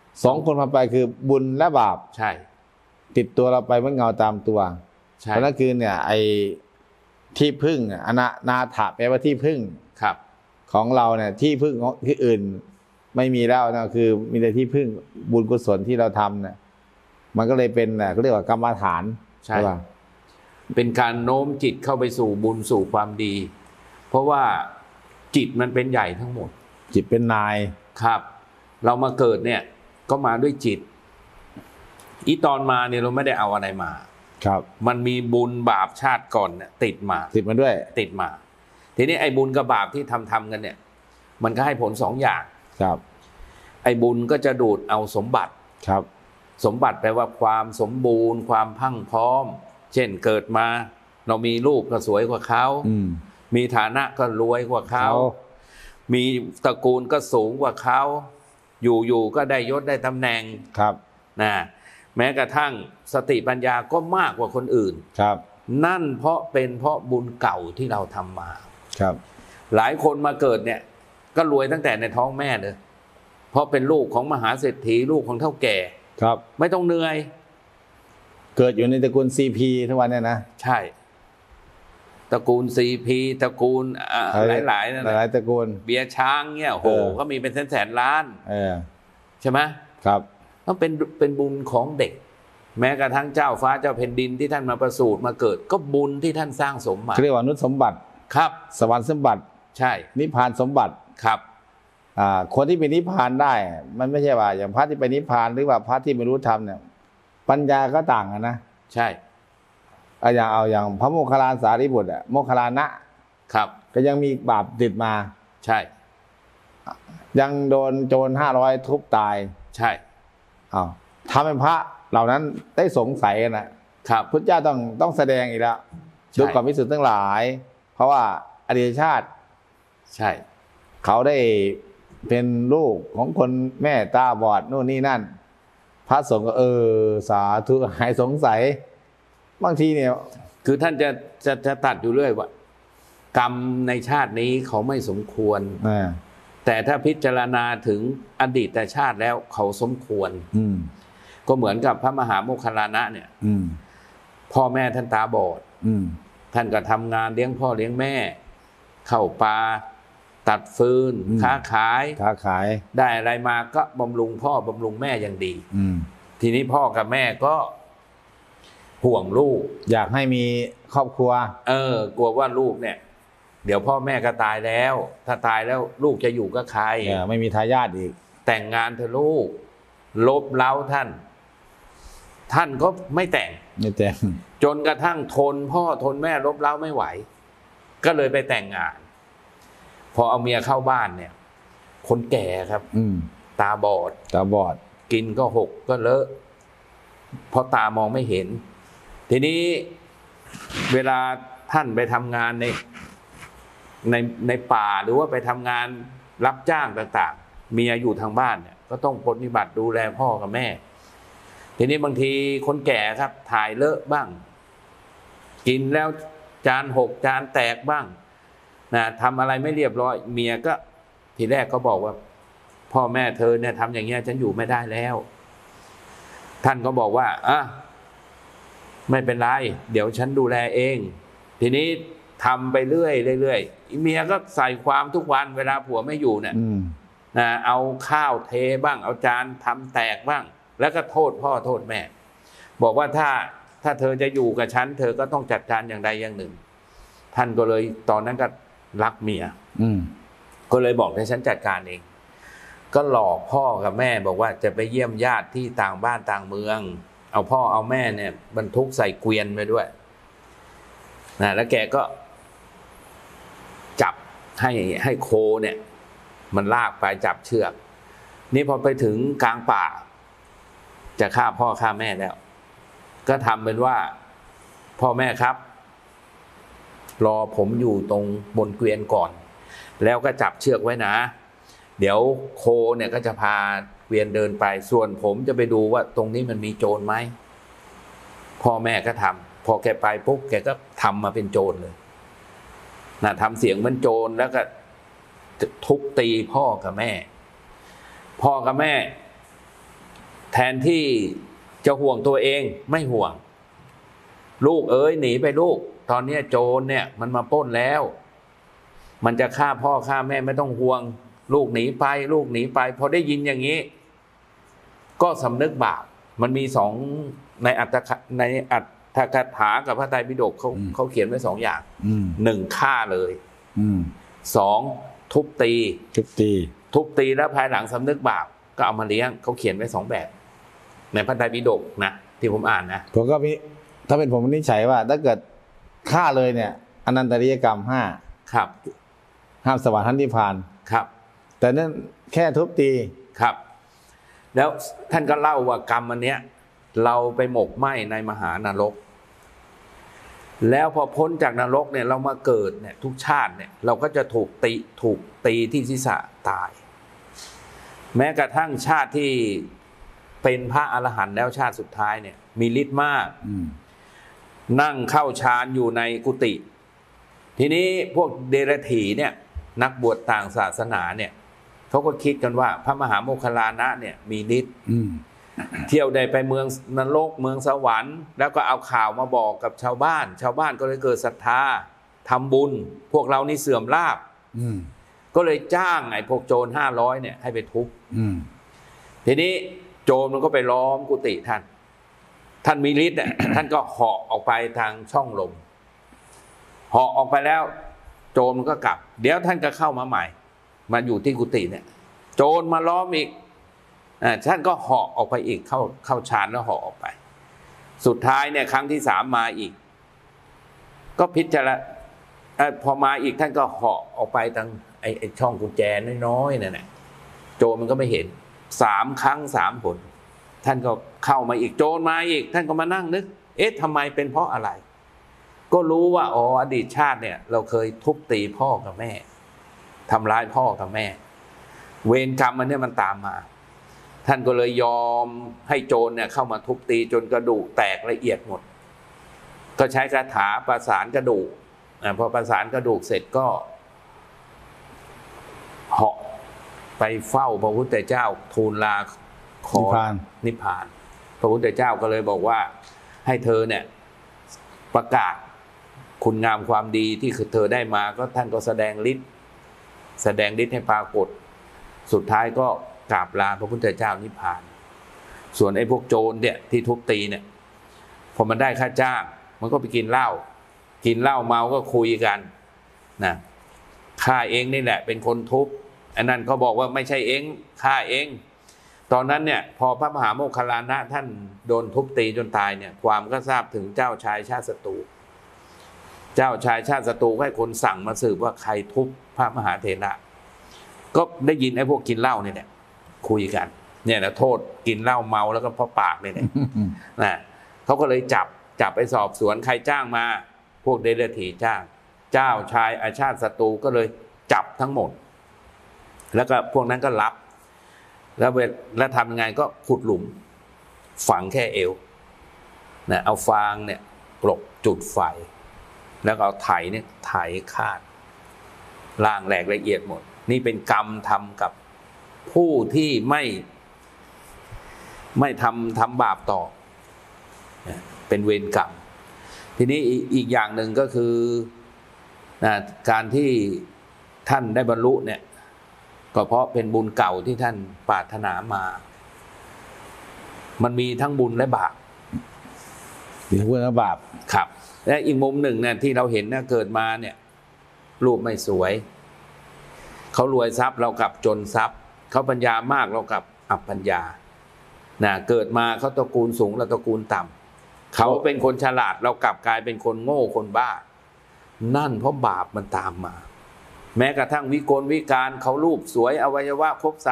2 คนมาไปคือบุญและบาปใช่ติดตัวเราไปเหมือนเงาตามตัวเพราะนั่นคือเนี่ยไอ้ที่พึ่งนาถะแปลว่าที่พึ่งครับของเราเนี่ยที่พึ่งของที่อื่นไม่มีแล้วนะคือมีแต่ที่พึ่งบุญกุศลที่เราทำเนี่ยมันก็เลยเป็นเขาเรียกว่ากรรมฐานใช่ป่ะเป็นการโน้มจิตเข้าไปสู่บุญสู่ความดีเพราะว่าจิตมันเป็นใหญ่ทั้งหมดจิตเป็นนายครับเรามาเกิดเนี่ยก็มาด้วยจิตอีตอนมาเนี่ยเราไม่ได้เอาอะไรมาครับมันมีบุญบาปชาติก่อนเนี่ยติดมาด้วยติดมาทีนี้ไอ้บุญกับบาปที่ทำกันเนี่ยมันก็ให้ผล2 อย่างครับไอ้บุญก็จะดูดเอาสมบัติครับสมบัติแปลว่าความสมบูรณ์ความพรั่งพร้อมเช่นเกิดมาเรามีลูกก็สวยกว่าเขามีฐานะก็รวยกว่าเขามีตระกูลก็สูงกว่าเขาอยู่ก็ได้ยศได้ตำแหน่งครับนะแม้กระทั่งสติปัญญาก็มากกว่าคนอื่นครับนั่นเพราะบุญเก่าที่เราทำมาครับหลายคนมาเกิดเนี่ยก็รวยตั้งแต่ในท้องแม่เลยเพราะเป็นลูกของมหาเศรษฐีลูกของเฒ่าแก่ครับไม่ต้องเหนื่อยเกิดอยู่ในตระกูล CP ทุกวันเนี่ยนะใช่ตระกูล CP ตระกูลหลายๆนั่นหลายตระกูลเบียร์ช้างเนี่ยโหก็มีเป็นแสนล้านใช่ไหมครับต้องเป็นบุญของเด็กแม้กระทั่งเจ้าฟ้าเจ้าแผ่นดินที่ท่านมาประสูติมาเกิดก็บุญที่ท่านสร้างสมมาเรียกว่านุสมบัติครับสวรรค์สมบัติใช่นิพพานสมบัติครับคนที่เป็นนิพพานได้มันไม่ใช่ว่าอย่างพระที่ไปนิพพานหรือว่าพระที่ไม่รู้ธรรมเนี่ยปัญญาก็ต่างกันนะใช่อย่างพระโมคคัลลานสารีบุตรโมคคัลลานะครับก็ยังมีบาปติดมาใช่ยังโดนโจร500ทุบตายใช่ทำให้พระเหล่านั้นได้สงสัยกันนะครับพุทธเจ้าต้องแสดงอีกแล้วดูความพิสุทธิ์ทั้งหลายเพราะว่าอดีตชาติใช่เขาได้เป็นลูกของคนแม่ตาบอดโน่นนี่นั่นพระสงฆ์ก็สาธุหายสงสัยบางทีเนี่ยคือท่านจะตัดอยู่เรื่อยว่ากรรมในชาตินี้เขาไม่สมควรแต่ถ้าพิจารณาถึงอดีตชาติแล้วเขาสมควรก็เหมือนกับพระมหาโมคคัลลานะเนี่ยพ่อแม่ท่านตาบอดท่านก็ทำงานเลี้ยงพ่อเลี้ยงแม่เข้าป่าตัดฟืนค้าขายได้อะไรมาก็บำรุงพ่อบำรุงแม่อย่างดีทีนี้พ่อกับแม่ก็ห่วงลูกอยากให้มีครอบครัวกลัวว่าลูกเนี่ยเดี๋ยวพ่อแม่ก็ตายแล้วถ้าตายแล้วลูกจะอยู่กับใครไม่มีทายาทอีกแต่งงานเถอะลูกลบเล้าท่านก็ไม่แต่งจนกระทั่งทนพ่อทนแม่ลบเล้าไม่ไหวก็เลยไปแต่งงานพอเอาเมียเข้าบ้านเนี่ยคนแก่ครับตาบอดกินก็หกก็เลอะเพราะตามองไม่เห็นทีนี้เวลาท่านไปทำงานในป่าหรือว่าไปทำงานรับจ้างต่างๆเมียอยู่ทางบ้านเนี่ยก็ต้องปฏิบัติดูแลพ่อกับแม่ทีนี้บางทีคนแก่ครับถ่ายเลอะบ้างกินแล้วจานหกจานแตกบ้างนะทำอะไรไม่เรียบร้อยเมียก็ทีแรกก็บอกว่าพ่อแม่เธอเนี่ยทำอย่างเงี้ยฉันอยู่ไม่ได้แล้วท่านก็บอกว่าไม่เป็นไรเดี๋ยวฉันดูแลเองทีนี้ทำไปเรื่อยเมียก็ใส่ความทุกวันเวลาผัวไม่อยู่เนี่ยนะเอาข้าวเทบ้างเอาจานทำแตกบ้างแล้วก็โทษพ่อโทษแม่บอกว่าถ้าเธอจะอยู่กับฉันเธอก็ต้องจัดการอย่างใดอย่างหนึ่งท่านก็เลยตอนนั้นก็รักเมียก็เลยบอกให้ฉันจัดการเองก็หลอกพ่อกับแม่บอกว่าจะไปเยี่ยมญาติที่ต่างบ้านต่างเมืองเอาพ่อเอาแม่เนี่ยบรรทุกใส่เกวียนไปด้วยนะแล้วแกก็จับให้โคเนี่ยมันลากไปจับเชือกนี่พอไปถึงกลางป่าจะฆ่าพ่อฆ่าแม่แล้วก็ทำเป็นว่าพ่อแม่ครับรอผมอยู่ตรงบนเกวียนก่อนแล้วก็จับเชือกไว้นะเดี๋ยวโคเนี่ยก็จะพาเกวียนเดินไปส่วนผมจะไปดูว่าตรงนี้มันมีโจรไหมพ่อแม่ก็ทำพอแกไปปุ๊บแกก็ทำมาเป็นโจรเลยนะทำเสียงเหมือนโจรแล้วก็ทุบตีพ่อกับแม่แทนที่จะห่วงตัวเองไม่ห่วงลูกเอ๋ยหนีไปลูกตอนนี้โจรเนี่ยมันมาปล้นแล้วมันจะฆ่าพ่อฆ่าแม่ไม่ต้องห่วงลูกหนีไปพอได้ยินอย่างนี้ก็สำนึกบาปมันมีสองในอัตถกถากับพระไตรปิฎกเขาเขียนไว้สองอย่างหนึ่งฆ่าเลยสองทุบตีแล้วภายหลังสำนึกบาปก็เอามาเลี้ยงเขาเขียนไว้สองแบบในพระไตรปิฎกนะที่ผมอ่านนะผมก็มีถ้าเป็นผมนิจฉัยว่าถ้าเกิดฆ่าเลยเนี่ยอนันตริยกรรม5 ครับห้ามสวรรค์นิพพานครับแต่นั่นแค่ทุบตีครับแล้วท่านก็เล่าว่ากรรมอันเนี้ยเราไปหมกไหม้ในมหานรกแล้วพอพ้นจากนรกเนี่ยเรามาเกิดเนี่ยทุกชาติเนี่ยเราก็จะถูกตีที่ศีรษะตายแม้กระทั่งชาติที่เป็นพระอรหันต์แล้วชาติสุดท้ายเนี่ยมีฤทธิ์มากนั่งเข้าฌานอยู่ในกุฏิทีนี้พวกเดรัจฉีเนี่ยนักบวชต่างศาสนาเนี่ยเขาก็คิดกันว่าพระมหาโมคคัลลานะเนี่ยมีฤทธิ์เที่ยวได้ไปเมืองนรกเมืองสวรรค์แล้วก็เอาข่าวมาบอกกับชาวบ้านก็เลยเกิดศรัทธาทำบุญพวกเรานี่เสื่อมลาภก็เลยจ้างไอ้พวกโจร500เนี่ยให้ไปทุบทีนี้โจรมันก็ไปล้อมกุฏิท่านมีฤทธิ์ ท่านก็เหาะออกไปทางช่องลมเหาะออกไปแล้วโจรมันก็กลับเดี๋ยวท่านก็เข้ามาใหม่มาอยู่ที่กุฏิเนี่ยโจรมาล้อมอีกท่านก็เหาะออกไปอีกเข้าฌานแล้วเหาะออกไปสุดท้ายเนี่ยครั้งที่3มาอีกก็พิจารณาพอมาอีกท่านก็เหาะออกไปทางไอ้ช่องกุญแจน้อยๆนั่นแหละโจรมันก็ไม่เห็น3ครั้ง3 หนท่านก็เข้ามาอีกโจรมาอีกท่านก็มานั่งนึกทำไมเป็นเพราะอะไรก็รู้ว่าอดีตชาติเนี่ยเราเคยทุบตีพ่อกับแม่ทำร้ายพ่อกับแม่เวรกรรมมันเนี่ยมันตามมาท่านก็เลยยอมให้โจรเนี่ยเข้ามาทุบตีจนกระดูกแตกละเอียดหมดก็ใช้คาถาประสานกระดูกพอประสานกระดูกเสร็จก็เหาะไปเฝ้าพระพุทธเจ้าทูลลาขอนิพพานพระพุทธเจ้าก็เลยบอกว่าให้เธอเนี่ยประกาศคุณงามความดีที่เธอได้มาก็ท่านก็แสดงฤทธิ์ให้ปรากฏสุดท้ายก็กราบลาพระพุทธเจ้านิพพานส่วนไอ้พวกโจรเนี่ยที่ทุบตีเนี่ยพอมันได้ค่าจ้างมันก็ไปกินเหล้าเมาก็คุยกันนะข้าเองนี่แหละเป็นคนทุบอันนั้นเขาบอกว่าไม่ใช่เองข้าเองตอนนั้นเนี่ยพอพระมหาโมคคัลลานะท่านโดนทุบตีจนตายเนี่ยความก็ทราบถึงเจ้าชายชาติศัตรูให้คนสั่งมาสืบว่าใครทุบพระมหาเถระก็ได้ยินไอ้พวกกินเหล้าเนี่ยคุยกันเนี่ยนะโทษกินเหล้าเมาแล้วก็เพราะปากเนี่ยนะเขาก็เลยจับไปสอบสวนใครจ้างมาพวกเดรัจฉีจ้างเจ้าชายอาชาติศัตรูก็เลยจับทั้งหมดแล้วก็พวกนั้นก็รับแล้วทำยังไงก็ขุดหลุมฝังแค่เอวนะเอาฟางเนี่ยกลบจุดไฟแล้วก็เอาไถเนี่ยไถคาดล่างแหลกละเอียดหมดนี่เป็นกรรมทำกับผู้ที่ไม่ทำบาปต่อเป็นเวรกรรมทีนี้อีกอย่างหนึ่งก็คือการที่ท่านได้บรรลุเนี่ยก็เพราะเป็นบุญเก่าที่ท่านปรารถนามามันมีทั้งบุญและบาปมีทั้งบุญและบาปครับและอีกมุมหนึ่งเนี่ยที่เราเห็นเกิดมาเนี่ยรูปไม่สวยเขารวยทรัพย์เรากลับจนทรัพย์เขาปัญญามากเรากลับอับปัญญาเกิดมาเขาตระกูลสูงเราตระกูลต่ำเขาเป็นคนฉลาดเรากลับกลายเป็นคนโง่คนบ้านั่นเพราะบาปมันตามมาแม้กระทั่งวิกลวิการเขารูปสวยอวัยวะครบ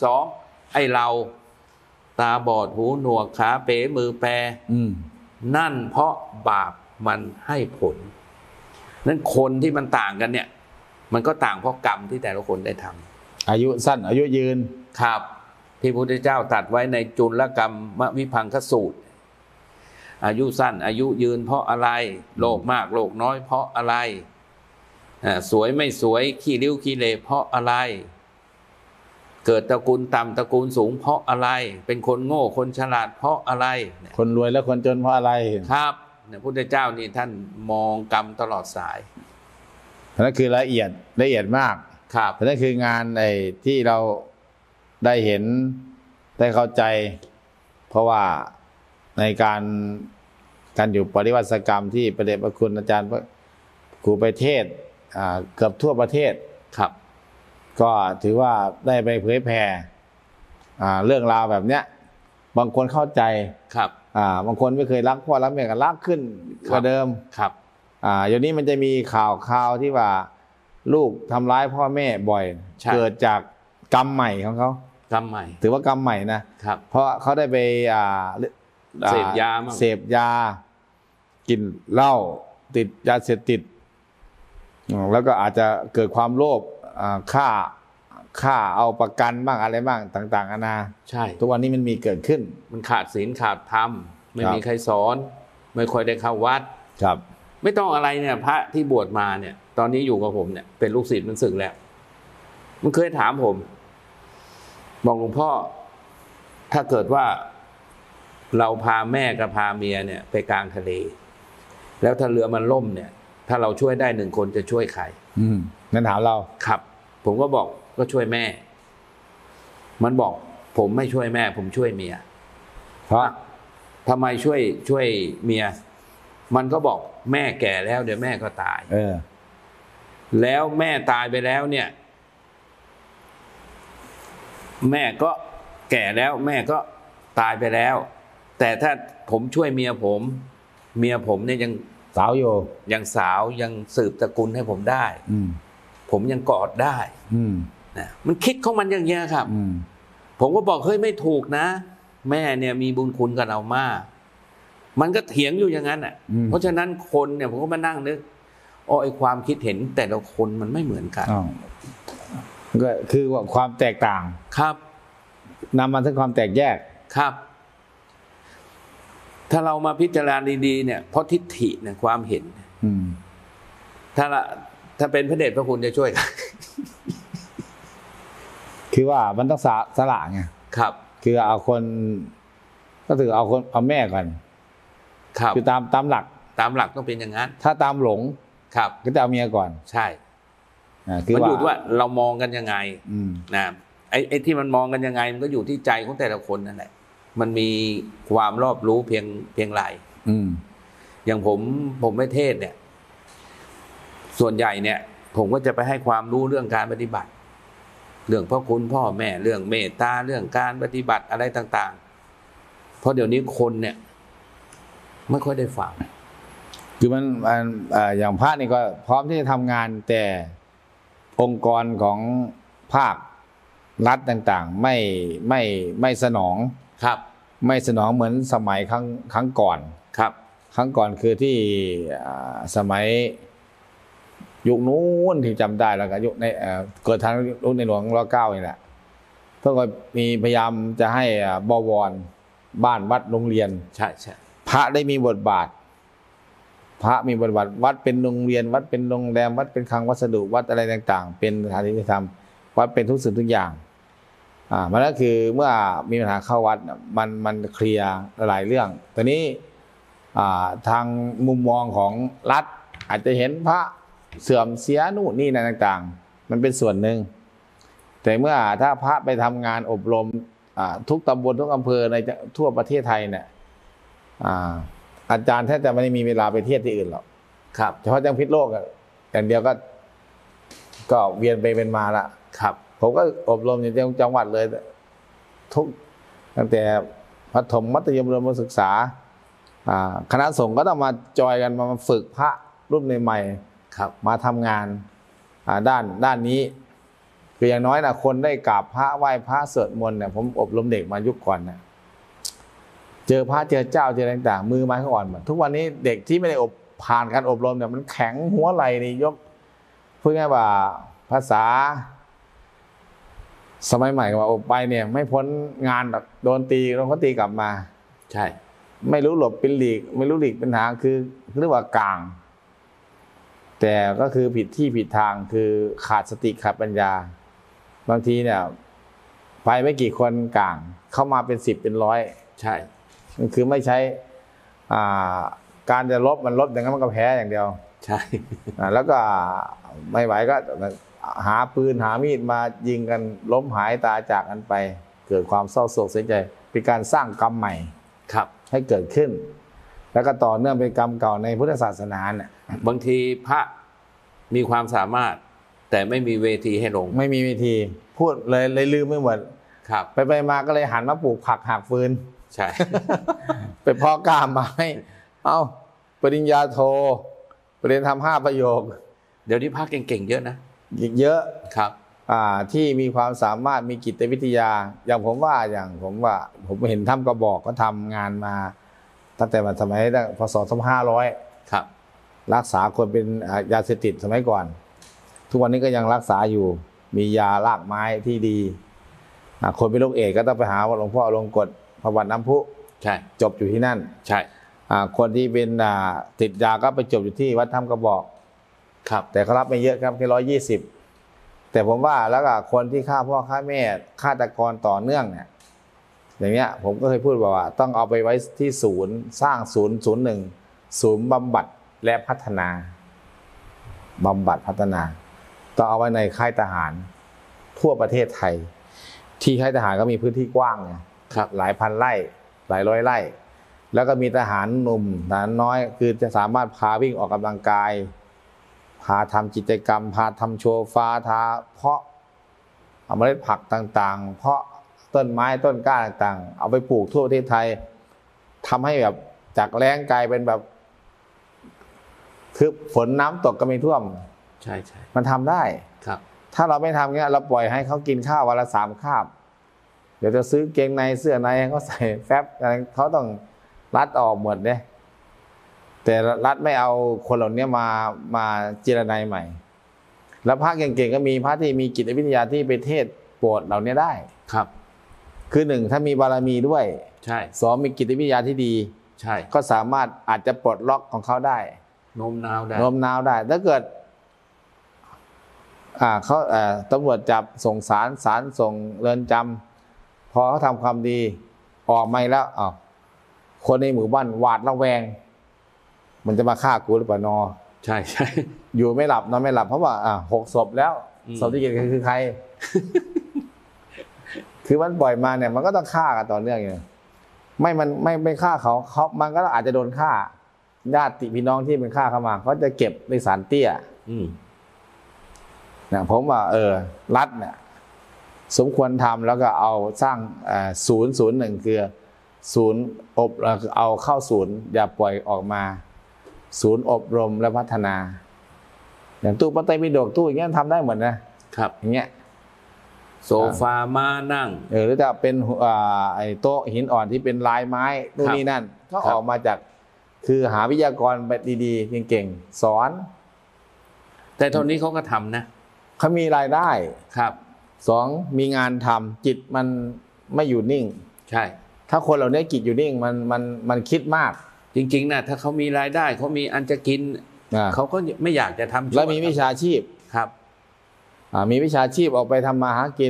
32ไอ้เราตาบอดหูหนวกขาเป๋มือแปรนั่นเพราะบาปมันให้ผลนั้นคนที่มันต่างกันเนี่ยมันก็ต่างเพราะกรรมที่แต่ละคนได้ทำอายุสั้นอายุยืนครับที่พระพุทธเจ้าตรัสไว้ในจุลกรรมวิพังคสูตรอายุสั้นอายุยืนเพราะอะไรโลภมากโลภน้อยเพราะอะไรสวยไม่สวยขี้ริ้วขี้เหร่เพราะอะไรเกิดตระกูลต่ำตระกูลสูงเพราะอะไรเป็นคนโง่คนฉลาดเพราะอะไรคนรวยและคนจนเพราะอะไรครับพระพุทธเจ้านี่ท่านมองกรรมตลอดสายนั่นคือละเอียดมากครับนั่นคืองานที่เราได้เห็นได้เข้าใจเพราะว่าในการอยู่ปฏิวัติกรรมที่พระเดชพระคุณอาจารย์ครูไปเทศเกือบทั่วประเทศครับก็ถือว่าได้ไปเผยแผ่เรื่องราวแบบเนี้ยบางคนเข้าใจครับบางคนไม่เคยรักพ่อรักแม่ก็รักขึ้นกว่าเดิมครับเดี๋ยวนี้มันจะมีข่าวที่ว่าลูกทำร้ายพ่อแม่บ่อยเกิดจากกรรมใหม่ของเขากรรมใหม่ถือว่ากรรมใหม่นะครับเพราะเขาได้ไปเสพยากินเหล้าติดยาเสพติดแล้วก็อาจจะเกิดความโลภฆ่าเอาประกันบ้างอะไรบ้างต่างๆนานาใช่ทุกวันนี้มันมีเกิดขึ้นมันขาดศีลขาดธรรมไม่มีใครสอนไม่ค่อยได้เข้าวัดครับไม่ต้องอะไรเนี่ยพระที่บวชมาเนี่ยตอนนี้อยู่กับผมเนี่ยเป็นลูกศิษย์มันศึกแล้วมันเคยถามผมบอกหลวงพ่อถ้าเกิดว่าเราพาแม่กับพาเมียเนี่ยไปกลางทะเลแล้วถ้าเรือมันล่มเนี่ยถ้าเราช่วยได้1 คนจะช่วยใครนั่นถามเราครับผมก็บอกก็ช่วยแม่มันบอกผมไม่ช่วยแม่ผมช่วยเมียเพราะทำไมช่วยเมียมันก็บอกแม่แก่แล้วเดี๋ยวแม่ก็ตายแล้วแม่ตายไปแล้วเนี่ยแม่ก็แก่แล้วแม่ก็ตายไปแล้วแต่ถ้าผมช่วยเมียผมเนี่ยยังสาวอยู่ยังสาวยังสืบตระกูลให้ผมได้ผมยังกอดได้นะมันคิดของมันอย่างเงี้ยครับผมก็บอกเฮ้ยไม่ถูกนะแม่เนี่ยมีบุญคุณกับเรามากมันก็เถียงอยู่อย่างนั้นเพราะฉะนั้นคนเนี่ยผมก็มานั่งนึกไอ้ความคิดเห็นแต่ละคนมันไม่เหมือนกันก็คือว่าความแตกต่างครับนำมาถึงความแตกแยกครับถ้าเรามาพิจารณาดีๆเนี่ยเพราะทิฏฐิเนี่ยความเห็นถ้าเป็นพระเดชพระคุณจะช่วยกันคือว่ามันต้องสละไงครับคือเอาคนก็ถือเอาแม่ก่อนครับคือตามหลักต้องเป็นอย่างนั้นถ้าตามหลงครับก็จะเอาเมียก่อนใช่คือมันอยู่ที่ว่าเรามองกันยังไงนะไอ้ที่มันมองกันยังไงมันก็อยู่ที่ใจของแต่ละคนนั่นแหละมันมีความรอบรู้เพียงไรอย่างผมไม่เทศเนี่ยส่วนใหญ่เนี่ยผมก็จะไปให้ความรู้เรื่องการปฏิบัติเรื่องพ่อคุณพ่อแม่เรื่องเมตตาเรื่องการปฏิบัติอะไรต่างๆเพราะเดี๋ยวนี้คนเนี่ยไม่ค่อยได้ฟังคือมันอย่างพระนี่ก็พร้อมที่จะทำงานแต่องค์กรของภาครัฐต่างๆไม่สนองครับไม่สนองเหมือนสมัยครั้งก่อนครับครั้งก่อนคือที่สมัยยุคนู้นที่จำได้แล้วก็ยุคในเกิดทางยุคในหลวงรัชกาล9นี่แหละเพื่อมีพยายามจะให้บวรบ้านวัดโรงเรียนใช่ใช่พระได้มีบทบาทพระมีบทบาทวัดเป็นโรงเรียนวัดเป็นโรงแรมวัดเป็นคลังวัสดุวัดอะไรต่างๆเป็นสถานที่ที่ทำวัดเป็นทุกสิ่งทุกอย่างมันก็คือเมื่อมีปัญหาเข้าวัดมันเคลียร์หลายเรื่องตอนนี้ทางมุมมองของรัฐอาจจะเห็นพระเสื่อมเสียนู่นนี่นั่นต่างๆมันเป็นส่วนหนึ่งแต่เมื่อถ้าพระไปทำงานอบรมทุกตำบลทุกอำเภอในทั่วประเทศไทยเนี่ยอาจารย์แทบจะไม่ได้มีเวลาไปเทศที่อื่นหรอกครับเฉพาะจังพิษโลกอย่างเดียวก็เวียนไปเป็นมาละครับผมก็อบรมในจังหวัดเลยทุกตั้งแต่ประถมมัธยมรมศึกษาคณะสงฆ์ก็ต้องมาจอยกันมาฝึกพระรุ่นใหม่ๆครับมาทำงานด้านนี้คืออย่างน้อยนะคนได้กราบพระไหว้พระสวดมนต์เนี่ยผมอบรมเด็กมายุคก่อนนะเจอพระเจอเจ้าเจออะไรต่างมือไม้เขาอ่อนหมดทุกวันนี้เด็กที่ไม่ได้ผ่านการอบรมเนี่ยมันแข็งหัวไหล่นี่ยกพูดง่ายว่าภาษาสมัยใหม่ว่าอบไปเนี่ยไม่พ้นงานโดนตีโดนเขาตีกลับมาใช่ไม่รู้หลบเป็นหลีกไม่รู้หลีกเป็นหางคือเรียกว่ากลางแต่ก็คือผิดที่ผิดทางคือขาดสติขาดปัญญาบางทีเนี่ยไปไม่กี่คนกลางเข้ามาเป็น10เป็น100 ใช่มันคือไม่ใช้การจะลบมันลบอย่างนั้นมันก็แพ้อย่างเดียวใช่แล้วก็ไม่ไหวก็หาปืนหามีดมายิงกันล้มหายตายจากกันไปเกิดความเศร้าโศกเสียใจเป็นการสร้างกรรมใหม่ครับให้เกิดขึ้นแล้วก็ต่อเนื่องเป็นกรรมเก่าในพุทธศาสนาเนี่ยบางทีพระมีความสามารถแต่ไม่มีเวทีให้ลงไม่มีเวทีพูดเลยลืมไม่หมดครับไปมาก็เลยหันมาปลูกผักหักฟืนใช่ไปเพาะกล้าไม้ปริญญาโทเรียนทำ5 ประโยคเดี๋ยวนี้พระเก่งๆเยอะนะเยอะครับที่มีความสามารถมีจิตวิทยาอย่างผมเห็นถ้ำกระบอกก็ทำงานมาตั้งแต่สมัยพศ2500 ครับรักษาคนเป็นยาเสพติดสมัยก่อนทุกวันนี้ก็ยังรักษาอยู่มียาลากไม้ที่ดีคนเป็นโรคเอดส์ก็ต้องไปหาหลวงพ่อลงกฎพระวัดน้ำพุใช่จบอยู่ที่นั่นใช่คนที่เป็นติดยาก็ไปจบอยู่ที่วัดถ้ำกระบอกครับแต่เขารับไม่เยอะครับแค่120แต่ผมว่าแล้วก็คนที่ฆ่าพ่อฆ่าแม่ฆาตกรต่อเนื่องเนี่ยอย่างเงี้ยผมก็เคยพูดว่าต้องเอาไปไว้ที่ศูนย์สร้างศูนย์1ศูนย์บำบัดและพัฒนาต้องเอาไว้ในค่ายทหารทั่วประเทศไทยที่ค่ายทหารก็มีพื้นที่กว้างครับหลายพันไร่หลายร้อยไร่แล้วก็มีทหารหนุ่มทหารน้อยคือจะสามารถพาวิ่งออกกำลังกายพาทำกิจกรรมพาทำโชว์ฟ้าท้าเพาะเมล็ดผักต่างๆเพาะต้นไม้ต้นกล้าต่างๆเอาไปปลูกทั่วประเทศไทยทำให้แบบจากแล้งกลายเป็นแบบคือฝนน้ำตกก็ไม่ท่วมใช่มันทำได้ครับถ้าเราไม่ทำเงี้ยเราปล่อยให้เขากินข้าววันละ3 คาบเดี๋ยวจะซื้อเกงในเสื้อในให้เขาใส่แฟบอะไรเขาต้องรัดออกหมดเนี่ยแต่รัฐไม่เอาคนเหล่านี้มาเจรไนใหม่แล้วพระเก่งๆก็มีพระที่มีจิตวิทยาที่ไปเทศโปรดเหล่านี้ได้ครับคือ1ถ้ามีบารมีด้วยใช่ 2มีจิตวิทยาที่ดีใช่ก็สามารถอาจจะปลดล็อกของเขาได้โน้มน้าวได้โน้มน้าวได้ถ้าเกิดเขาตำรวจจับส่งศาลส่งเรือนจำพอเขาทำความดีออกมาแล้วคนในหมู่บ้านหวาดระแวงมันจะมาฆ่ากูหรือเปล่านอใช่ใช่อยู่ไม่หลับนอนไม่หลับเพราะว่า6 ศพแล้วศพที่เกิดคือใคร คือมันปล่อยมาเนี่ยมันก็ต้องฆ่ากันต่อเนื่องอย่างมันไม่ฆ่าเขามันก็อาจจะโดนฆ่าญาติพี่น้องที่เป็นฆ่าเข้ามาเขาจะเก็บในศาลเตี้ยนะผมว่ารัฐเนี่ยสมควรทำแล้วก็เอาสร้าง001คือศูนย์เอาเข้าศูนย์อย่าปล่อยออกมาศูนย์อบรมและพัฒนาอย่างตู้พระไตรปิฎกตู้อย่างเงี้ยทำได้หมดนะครับอย่างเงี้ยโซฟามานั่งหรือจะเป็นไอ้โต๊ะหินอ่อนที่เป็นลายไม้นู่นนี่นั่นก็ออกมาจากคือหาวิทยากรแบบดีๆเก่งๆสอนแต่ตอนนี้เขาก็ทำนะเขามีรายได้ครับ 2มีงานทำจิตมันไม่อยู่นิ่งใช่ถ้าคนเหล่านี้จิตอยู่นิ่งมันคิดมากจริงๆนะถ้าเขามีรายได้เขามีอันจะกินเขาก็ไม่อยากจะทำแล้วมีวิชาชีพครับมีวิชาชีพออกไปทำมาหากิน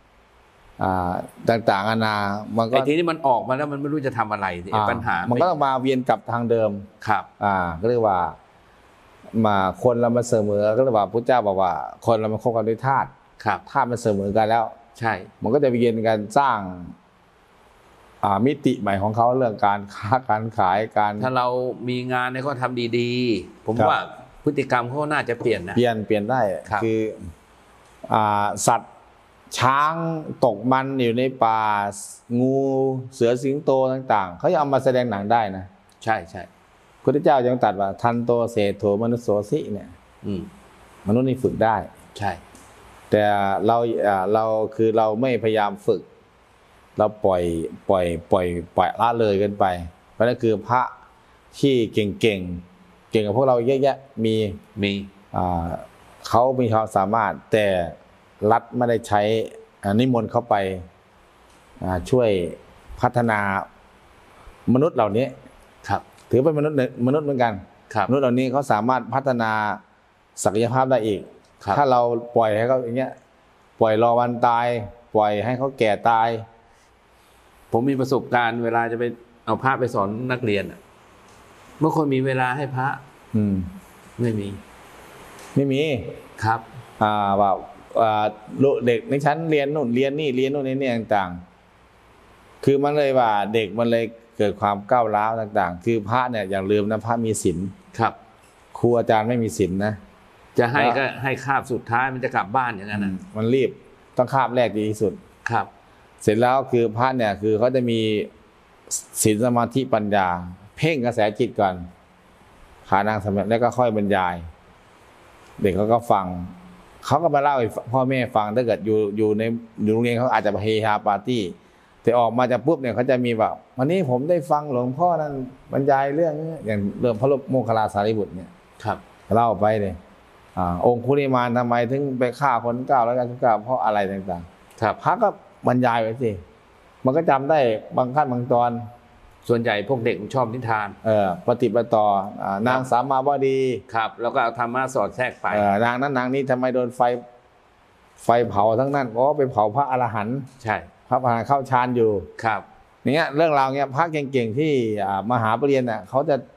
ต่างๆนานามันก็ไอ้ทีนี้มันออกมาแล้วมันไม่รู้จะทำอะไรปัญหามันก็ต้องมาเวียนกลับทางเดิมครับก็เรียกว่ามาคนเรามาเสมอก็เรียกว่าพระเจ้าบอกว่าคนเรามาคบกันด้วยธาตุธาตุมันเสมอกันแล้วใช่มันก็จะเวียนกันสร้างมิติใหม่ของเขาเรื่องการค้าการขายการถ้าเรามีงานให้เขาทำดีๆผมว่าพฤติกรรมเขาน่าจะเปลี่ยนนะเปลี่ยนได้คือสัตว์ช้างตกมันอยู่ในป่างูเสือสิงโตต่างๆเขาจะเอามาแสดงหนังได้นะใช่ใช่พระเจ้ายังตรัสว่าทันโตเศโธมนุสโสสิเนี่ยมนุษย์นี่ฝึกได้ใช่แต่เราคือเราไม่พยายามฝึกเราปล่อยละเลยกันไปเพราะนั่นคือพระที่เก่งกับพวกเราเยอะแยะมีเขามีความสามารถแต่รัฐไม่ได้ใช้นิมนต์เข้าไปช่วยพัฒนามนุษย์เหล่านี้ถือเป็นมนุษย์เหมือนกันมนุษย์เหล่านี้เขาสามารถพัฒนาศักยภาพได้อีกถ้าเราปล่อยให้เขาอย่างเงี้ยปล่อยรอวันตายปล่อยให้เขาแก่ตายผมมีประสบการณ์เวลาจะไปเอาพระไปสอนนักเรียนเมื่อคนมีเวลาให้พระไม่มีครับแบบเด็กในชั้นเรียนนู่นเรียนนี่ต่างๆคือมันเลยว่าเด็กมันเลยเกิดความก้าวร้าวต่างๆคือพระเนี่ยอย่าลืมนะพระมีศีลครับครูอาจารย์ไม่มีศีลนะจะให้ก็ให้คาบสุดท้ายมันจะกลับบ้านอย่างนั้นมันรีบต้องคาบแรกดีที่สุดครับเสร็จแล้วคือพระเนี่ยคือเขาจะมีศีลสมาธิปัญญาเพ่งกระแสจิตก่อนหานางสมาธิแล้วก็ค่อยบรรยายเด็กเขาก็ฟังเขาก็มาเล่าให้พ่อแม่ฟังถ้าเกิดอยู่ในโรงเรียนเขาอาจจะเฮฮาปาร์ตี้แต่ออกมาจากปุ๊บเนี่ยเขาจะมีแบบวันนี้ผมได้ฟังหลวงพ่อนั้นบรรยายเรื่องอย่างเรื่องพระโมคคัลลาสารีบุตรเนี่ยครับเล่าไปเลยองค์คุริมานทำไมถึงไปฆ่าคน9แล้วกันทุกเพราะอะไรต่างๆครับพระก็บรรยายไว้สิมันก็จำได้บางขั้นบางตอนส่วนใหญ่พวกเด็กชอบนิทานปฏิปต่อนางสามาวดีครับแล้วก็เอาธรรมะสอดแทรกไปนางนั้นนางนี้ทำไมโดนไฟเผาทั้งนั้นเพราะไปเผาพระอรหันต์ใช่พระอรหันต์เข้าฌานอยู่ครับเนี้ยเรื่องราวเนี้ยพระเก่งๆที่มหาปรริญญาเขา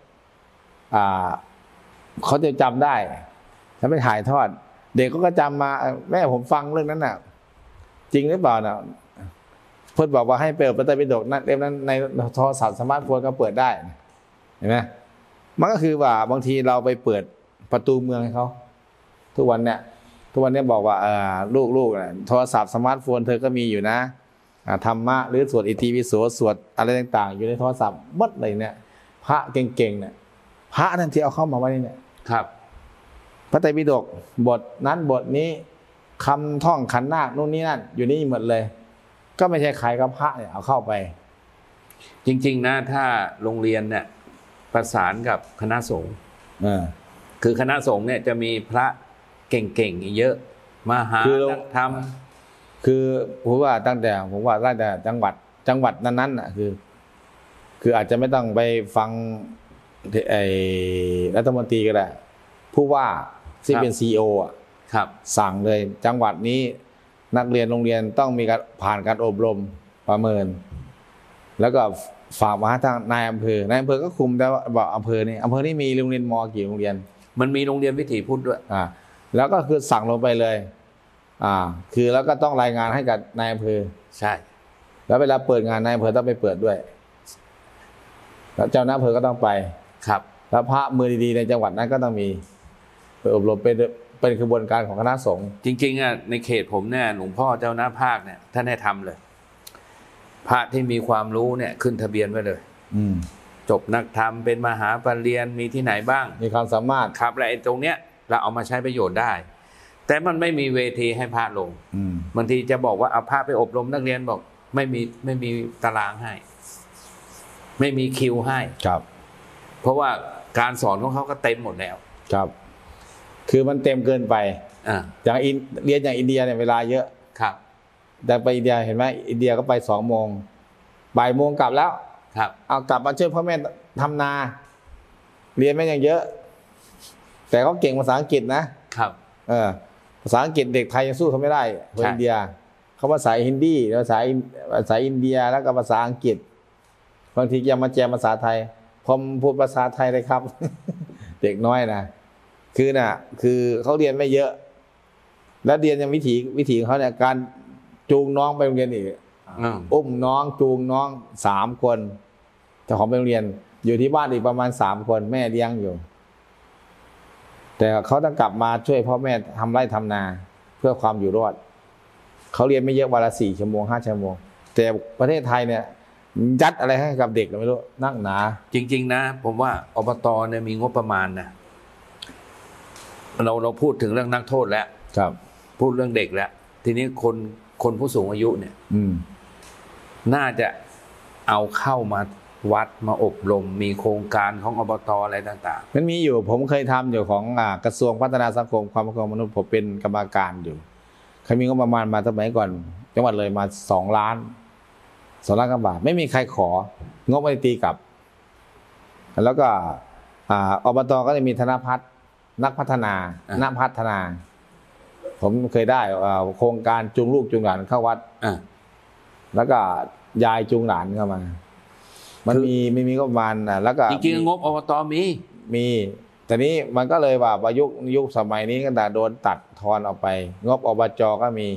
จะจำได้ถ้าไม่ถ่ายทอดเด็กก็จำมาแม่ผมฟังเรื่องนั้นน่ะจริงหรือเปล่าน่ะเพิ่นบอกว่าให้เปิดพระไตรปิฎกนั้นเล่มนั้นในโทรศัพท์สมาร์ทโฟนก็เปิดได้เห็นไหมมันก็คือว่าบางทีเราไปเปิดประตูเมืองให้เขาทุกวันนี้บอกว่าลูกโทรศัพท์สมาร์ทโฟนเธอก็มีอยู่นะธรรมะหรือสวดอิติปิโสสวดอะไรต่างๆอยู่ในโทรศัพท์หมดเลยเนี่ยพระเก่งๆเนี่ยพระนั่นที่เอาเข้ามาไว้เนี่ยครับพระไตรปิฎกบทนั้นบทนี้คำท่องขันธ์นาคนู่นนี่นั่นอยู่นี่หมดเลยก็ไม่ใช่ใครก็พระเนี่ยเอาเข้าไปจริงๆนะถ้าโรงเรียนเนี่ยประสานกับคณะสงฆ์คือคณะสงฆ์เนี่ยจะมีพระเก่งๆเยอะมาหาทำคือผมว่าตั้งแต่จังหวัดนั้นๆน่ะคือคืออาจจะไม่ต้องไปฟังไอ้รัฐมนตรีก็ได้ผู้ว่าที่เป็นซีอีโออ่ะครับสั่งเลยจังหวัดนี้นักเรียนโรงเรียนต้องมีการผ่านการอบรมประเมิน แล้วก็ฝากมาทางนายอำเภอนายอำเภอก็คุมแต่ว่าบอกอำเภอนี้มีโรงเรียนมกี่โรงเรียนมันมีโรงเรียนวิถีพุทธด้วยแล้วก็คือสั่งลงไปเลยคือแล้วก็ต้องรายงานให้กับนายอำเภอใช่แล้วเวลาเปิดงานนายอำเภอต้องไปเปิดด้วยแล้วเจ้าหน้าอำเภอก็ต้องไปครับแล้วพระมือดีๆในจังหวัดนั้นก็ต้องมีไปอบรมเป็นกระบวนการของคณะสงฆ์จริงๆอ่ะในเขตผมเนี่ยหลวงพ่อเจ้าหน้าภาคเนี่ยท่านให้ทำเลย พระที่มีความรู้เนี่ยขึ้นทะเบียนไว้เลยจบนักธรรมเป็นมหาปรริญญามีที่ไหนบ้างมีความสามารถครับและไอ้ตรงเนี้ยเราเอามาใช้ประโยชน์ได้ แต่มันไม่มีเวทีให้พระลงบางทีจะบอกว่าเอาพระไปอบรมนักเรียนบอกไม่มีตารางให้ ไม่มีคิวให้ครับเพราะว่าการสอนของเขาก็เต็มหมดแล้วครับ คือมันเต็มเกินไปอย่างเรียนอย่างอินเดียเนี่ยเวลาเยอะครับแต่ไปอินเดียเห็นไหมอินเดียก็ไป2 โมงบ่ายโมงกลับแล้วครับเอากลับมาช่วยพ่อแม่ทำนา เรียนไม่ยังเยอะ แต่เขาเก่งภาษาอังกฤษนะครับภาษาอังกฤษเด็กไทยยังสู้เขาไม่ได้คนอินเดียเขาภาษาฮินดีภาษาอินเดียแล้วก็ภาษาอังกฤษบางทียังมาแจมภาษาไทยผมพูดภาษาไทยเลยครับ เด็กน้อยนะคือเขาเรียนไม่เยอะแล้วเรียนยังวิถีของเขาเนี่ยการจูงน้องไปโรงเรียนอีกอุ้มน้องจูงน้อง3 คนเจ้าของไปโรงเรียนอยู่ที่บ้านอีกประมาณ3 คนแม่เลี้ยงอยู่แต่เขาต้องกลับมาช่วยพ่อแม่ทำไร่ทำนาเพื่อความอยู่รอดเขาเรียนไม่เยอะวันละ4 ชั่วโมง 5 ชั่วโมงแต่ประเทศไทยเนี่ยยัดอะไรให้กับเด็กไม่รู้นักหนาจริงๆนะผมว่าอบตเนี่ยมีงบประมาณนะเราพูดถึงเรื่องนักโทษแล้วครับพูดเรื่องเด็กแล้วทีนี้คนผู้สูงอายุเนี่ยน่าจะเอาเข้ามาวัดมาอบรมมีโครงการของอบตอะไรต่างๆมันมีอยู่ผมเคยทำอยู่ของกระทรวงพัฒนาสังคมความมั่นคงมนุษย์ผมเป็นกรรมการอยู่เคยมีงบประมาณมาสมัยก่อนจังหวัดเลยมา2 ล้านกว่าบาทไม่มีใครของบไม่ตีกลับแล้วก็อบตก็จะมีธนพัฒน์นักพัฒนาผมเคยได้โครงการจูงลูกจูงหลานเข้าวัดแล้วก็ยายจูงหลานเข้ามามันมีก็ประมาณแล้วก็จริงๆงบอบตมีแต่นี้มันก็เลยว่ายุคสมัยนี้ก็โดนตัดทอนออกไปงบอบจก็มี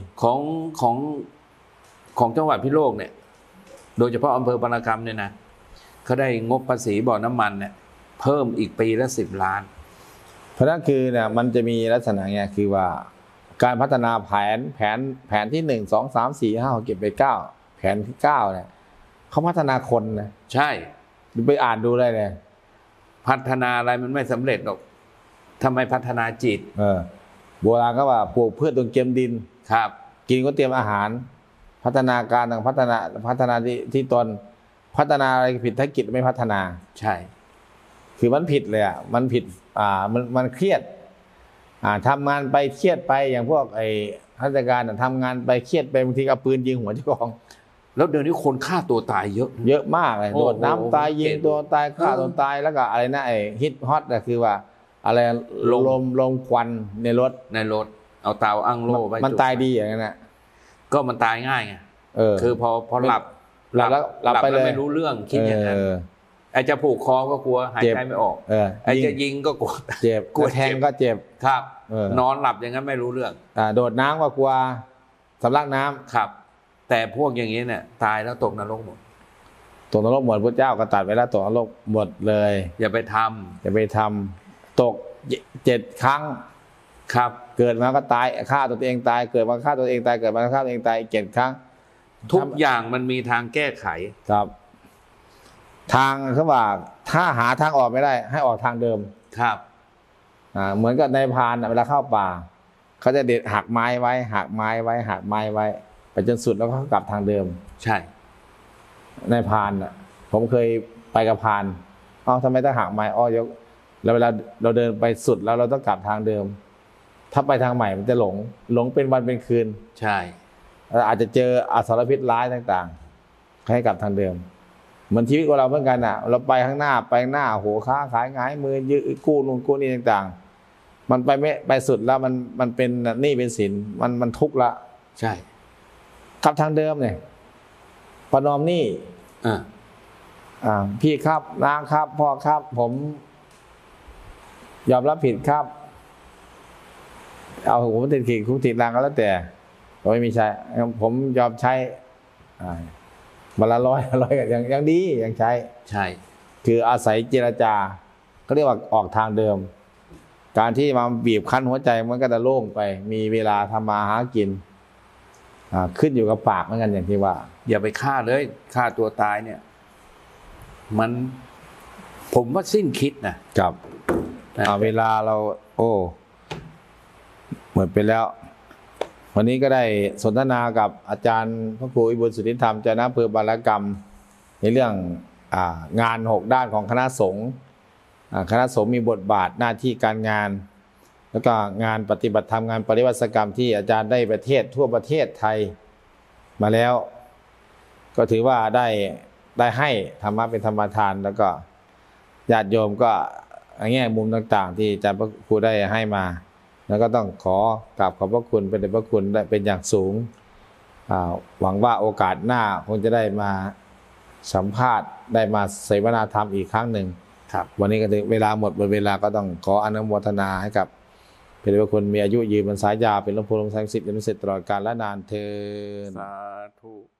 ของจังหวัดพิโลกเนี่ยโดยเฉพาะอำเภอปานากรรมเนี่ยนะเขาได้งบภาษีบ่อน้ำมันเนี่ยเพิ่มอีกปีละ10 ล้านเพราะนั่นคือเนี่ยมันจะมีลักษณะไงคือว่าการพัฒนาแผนที่1 2 3 4 5 6 7 8 9แผนที่9เนี่ยเขาพัฒนาคนนะใช่ไปอ่านดูได้เลยพัฒนาอะไรมันไม่สำเร็จหรอกทำไมพัฒนาจิตโบราณก็ว่าปลูกพืชตรงเกมดินครับกินก็เตรียมอาหารพัฒนาการทางพัฒนาที่ตนพัฒนาอะไรผิดถ้ากิจไม่พัฒนาใช่คือมันผิดเลยมันผิดมันเครียดทำงานไปเครียดไปอย่างพวกราชการทำงานไปเครียดไปบางทีเอาปืนยิงหัวเจ้าของแล้วเดี๋ยวนี้คนฆ่าตัวตายเยอะมากเลยโดดน้ำตายยิงตัวตายฆ่าตัวตายแล้วก็อะไรนะฮิตฮอตคือว่าอะไรลมควันในรถเอาเตาอั้งโล่ไว้มันตายดีอย่างนั้นก็มันตายง่ายไงคือพอหลับไปเลยไม่รู้เรื่องคิดอย่างนั้นไอ้จะผูกคอก็กลัวหายใจไม่ออกไอ้จะยิงก็กลัวเจ็บกลัวแทงก็เจ็บครับนอนหลับอย่างนั้นไม่รู้เรื่องโดดน้ำก็กลัวสำลักน้ำครับแต่พวกอย่างนี้เนี่ยตายแล้วตกนรกหมดพระเจ้าก็ตัดไว้แล้วตกนรกหมดเลยอย่าไปทำตก7 ครั้งครับเกิดมาก็ตายฆ่าตัวเองตายเกิดมาฆ่าตัวเองตายเกิดมาฆ่าตัวเองตาย7 ครั้งทุกอย่างมันมีทางแก้ไขครับทางเขาว่าถ้าหาทางออกไม่ได้ให้ออกทางเดิมครับเหมือนกับนายพรานเวลาเข้าป่าเขาจะเด็ดหักไม้ไว้ไปจนสุดแล้วก็กลับทางเดิมใช่นายพรานผมเคยไปกับพรานทำไมต้องหักไม้ยกแล้วเวลาเราเดินไปสุดแล้วเราต้องกลับทางเดิมถ้าไปทางใหม่มันจะหลงเป็นวันเป็นคืนใช่อาจจะเจออสรพิษร้ายต่างๆให้กลับทางเดิมเหมือนชีวิตของเราเหมือนกันอ่ะเราไปข้างหน้าโหค้าขายหงายมือยื้อกู้นู่นกู้นี่ต่างๆมันไปไม่ไปสุดแล้วมันเป็นหนี้เป็นสินมันทุกข์ละใช่กับทางเดิมเนี่ยประนอมหนี้พี่ครับน้าครับพ่อครับผมยอมรับผิดครับเอาผมติดขีดคุกติดรางก็แล้วแต่ไม่มีใช้ผมยอมใช้บรรละร้อยยังดียังใช่คืออาศัยเจรจาเขาเรียกว่าออกทางเดิมการที่มาบีบคั้นหัวใจมันก็จะโล่งไปมีเวลาทำมาหากินขึ้นอยู่กับปากเหมือนกันอย่างที่ว่าอย่าไปฆ่าเลยฆ่าตัวตายเนี่ยมันผมว่าสิ้นคิดนะครับเวลาเราหมดไปแล้ววันนี้ก็ได้สนทนากับอาจารย์พระครูอิบุญสุทธิธรรมเจ้าคณะอำเภอบารกรรมในเรื่องงาน6ด้านของคณะสงฆ์คณะสงฆ์มีบทบาทหน้าที่การงานแล้วก็งานปฏิบัติธรรมงานปริวัติกรรมที่อาจารย์ได้ประเทศทั่วประเทศไทยมาแล้วก็ถือว่าได้ให้ธรรมะเป็นธรรมทานแล้วก็ญาติโยมก็แง่มุมต่างๆที่อาจารย์พระครูได้ให้มาแล้วก็ต้องขอกราบขอบพระคุณเป็นพระคุณได้เป็นอย่างสูงหวังว่าโอกาสหน้าคงจะได้มาสัมภาษณ์ได้มาเสวนาธรรมอีกครั้งหนึ่งวันนี้ก็ถึงเวลาหมดเวลาก็ต้องขออนุโมทนาให้กับเป็นพระคุณมีอายุยืนบรรษายาวเป็นหลวงปู่หลวงศักดิ์สิทธิ์จนเสร็จตลอดกาลและนานเทอญสาธุ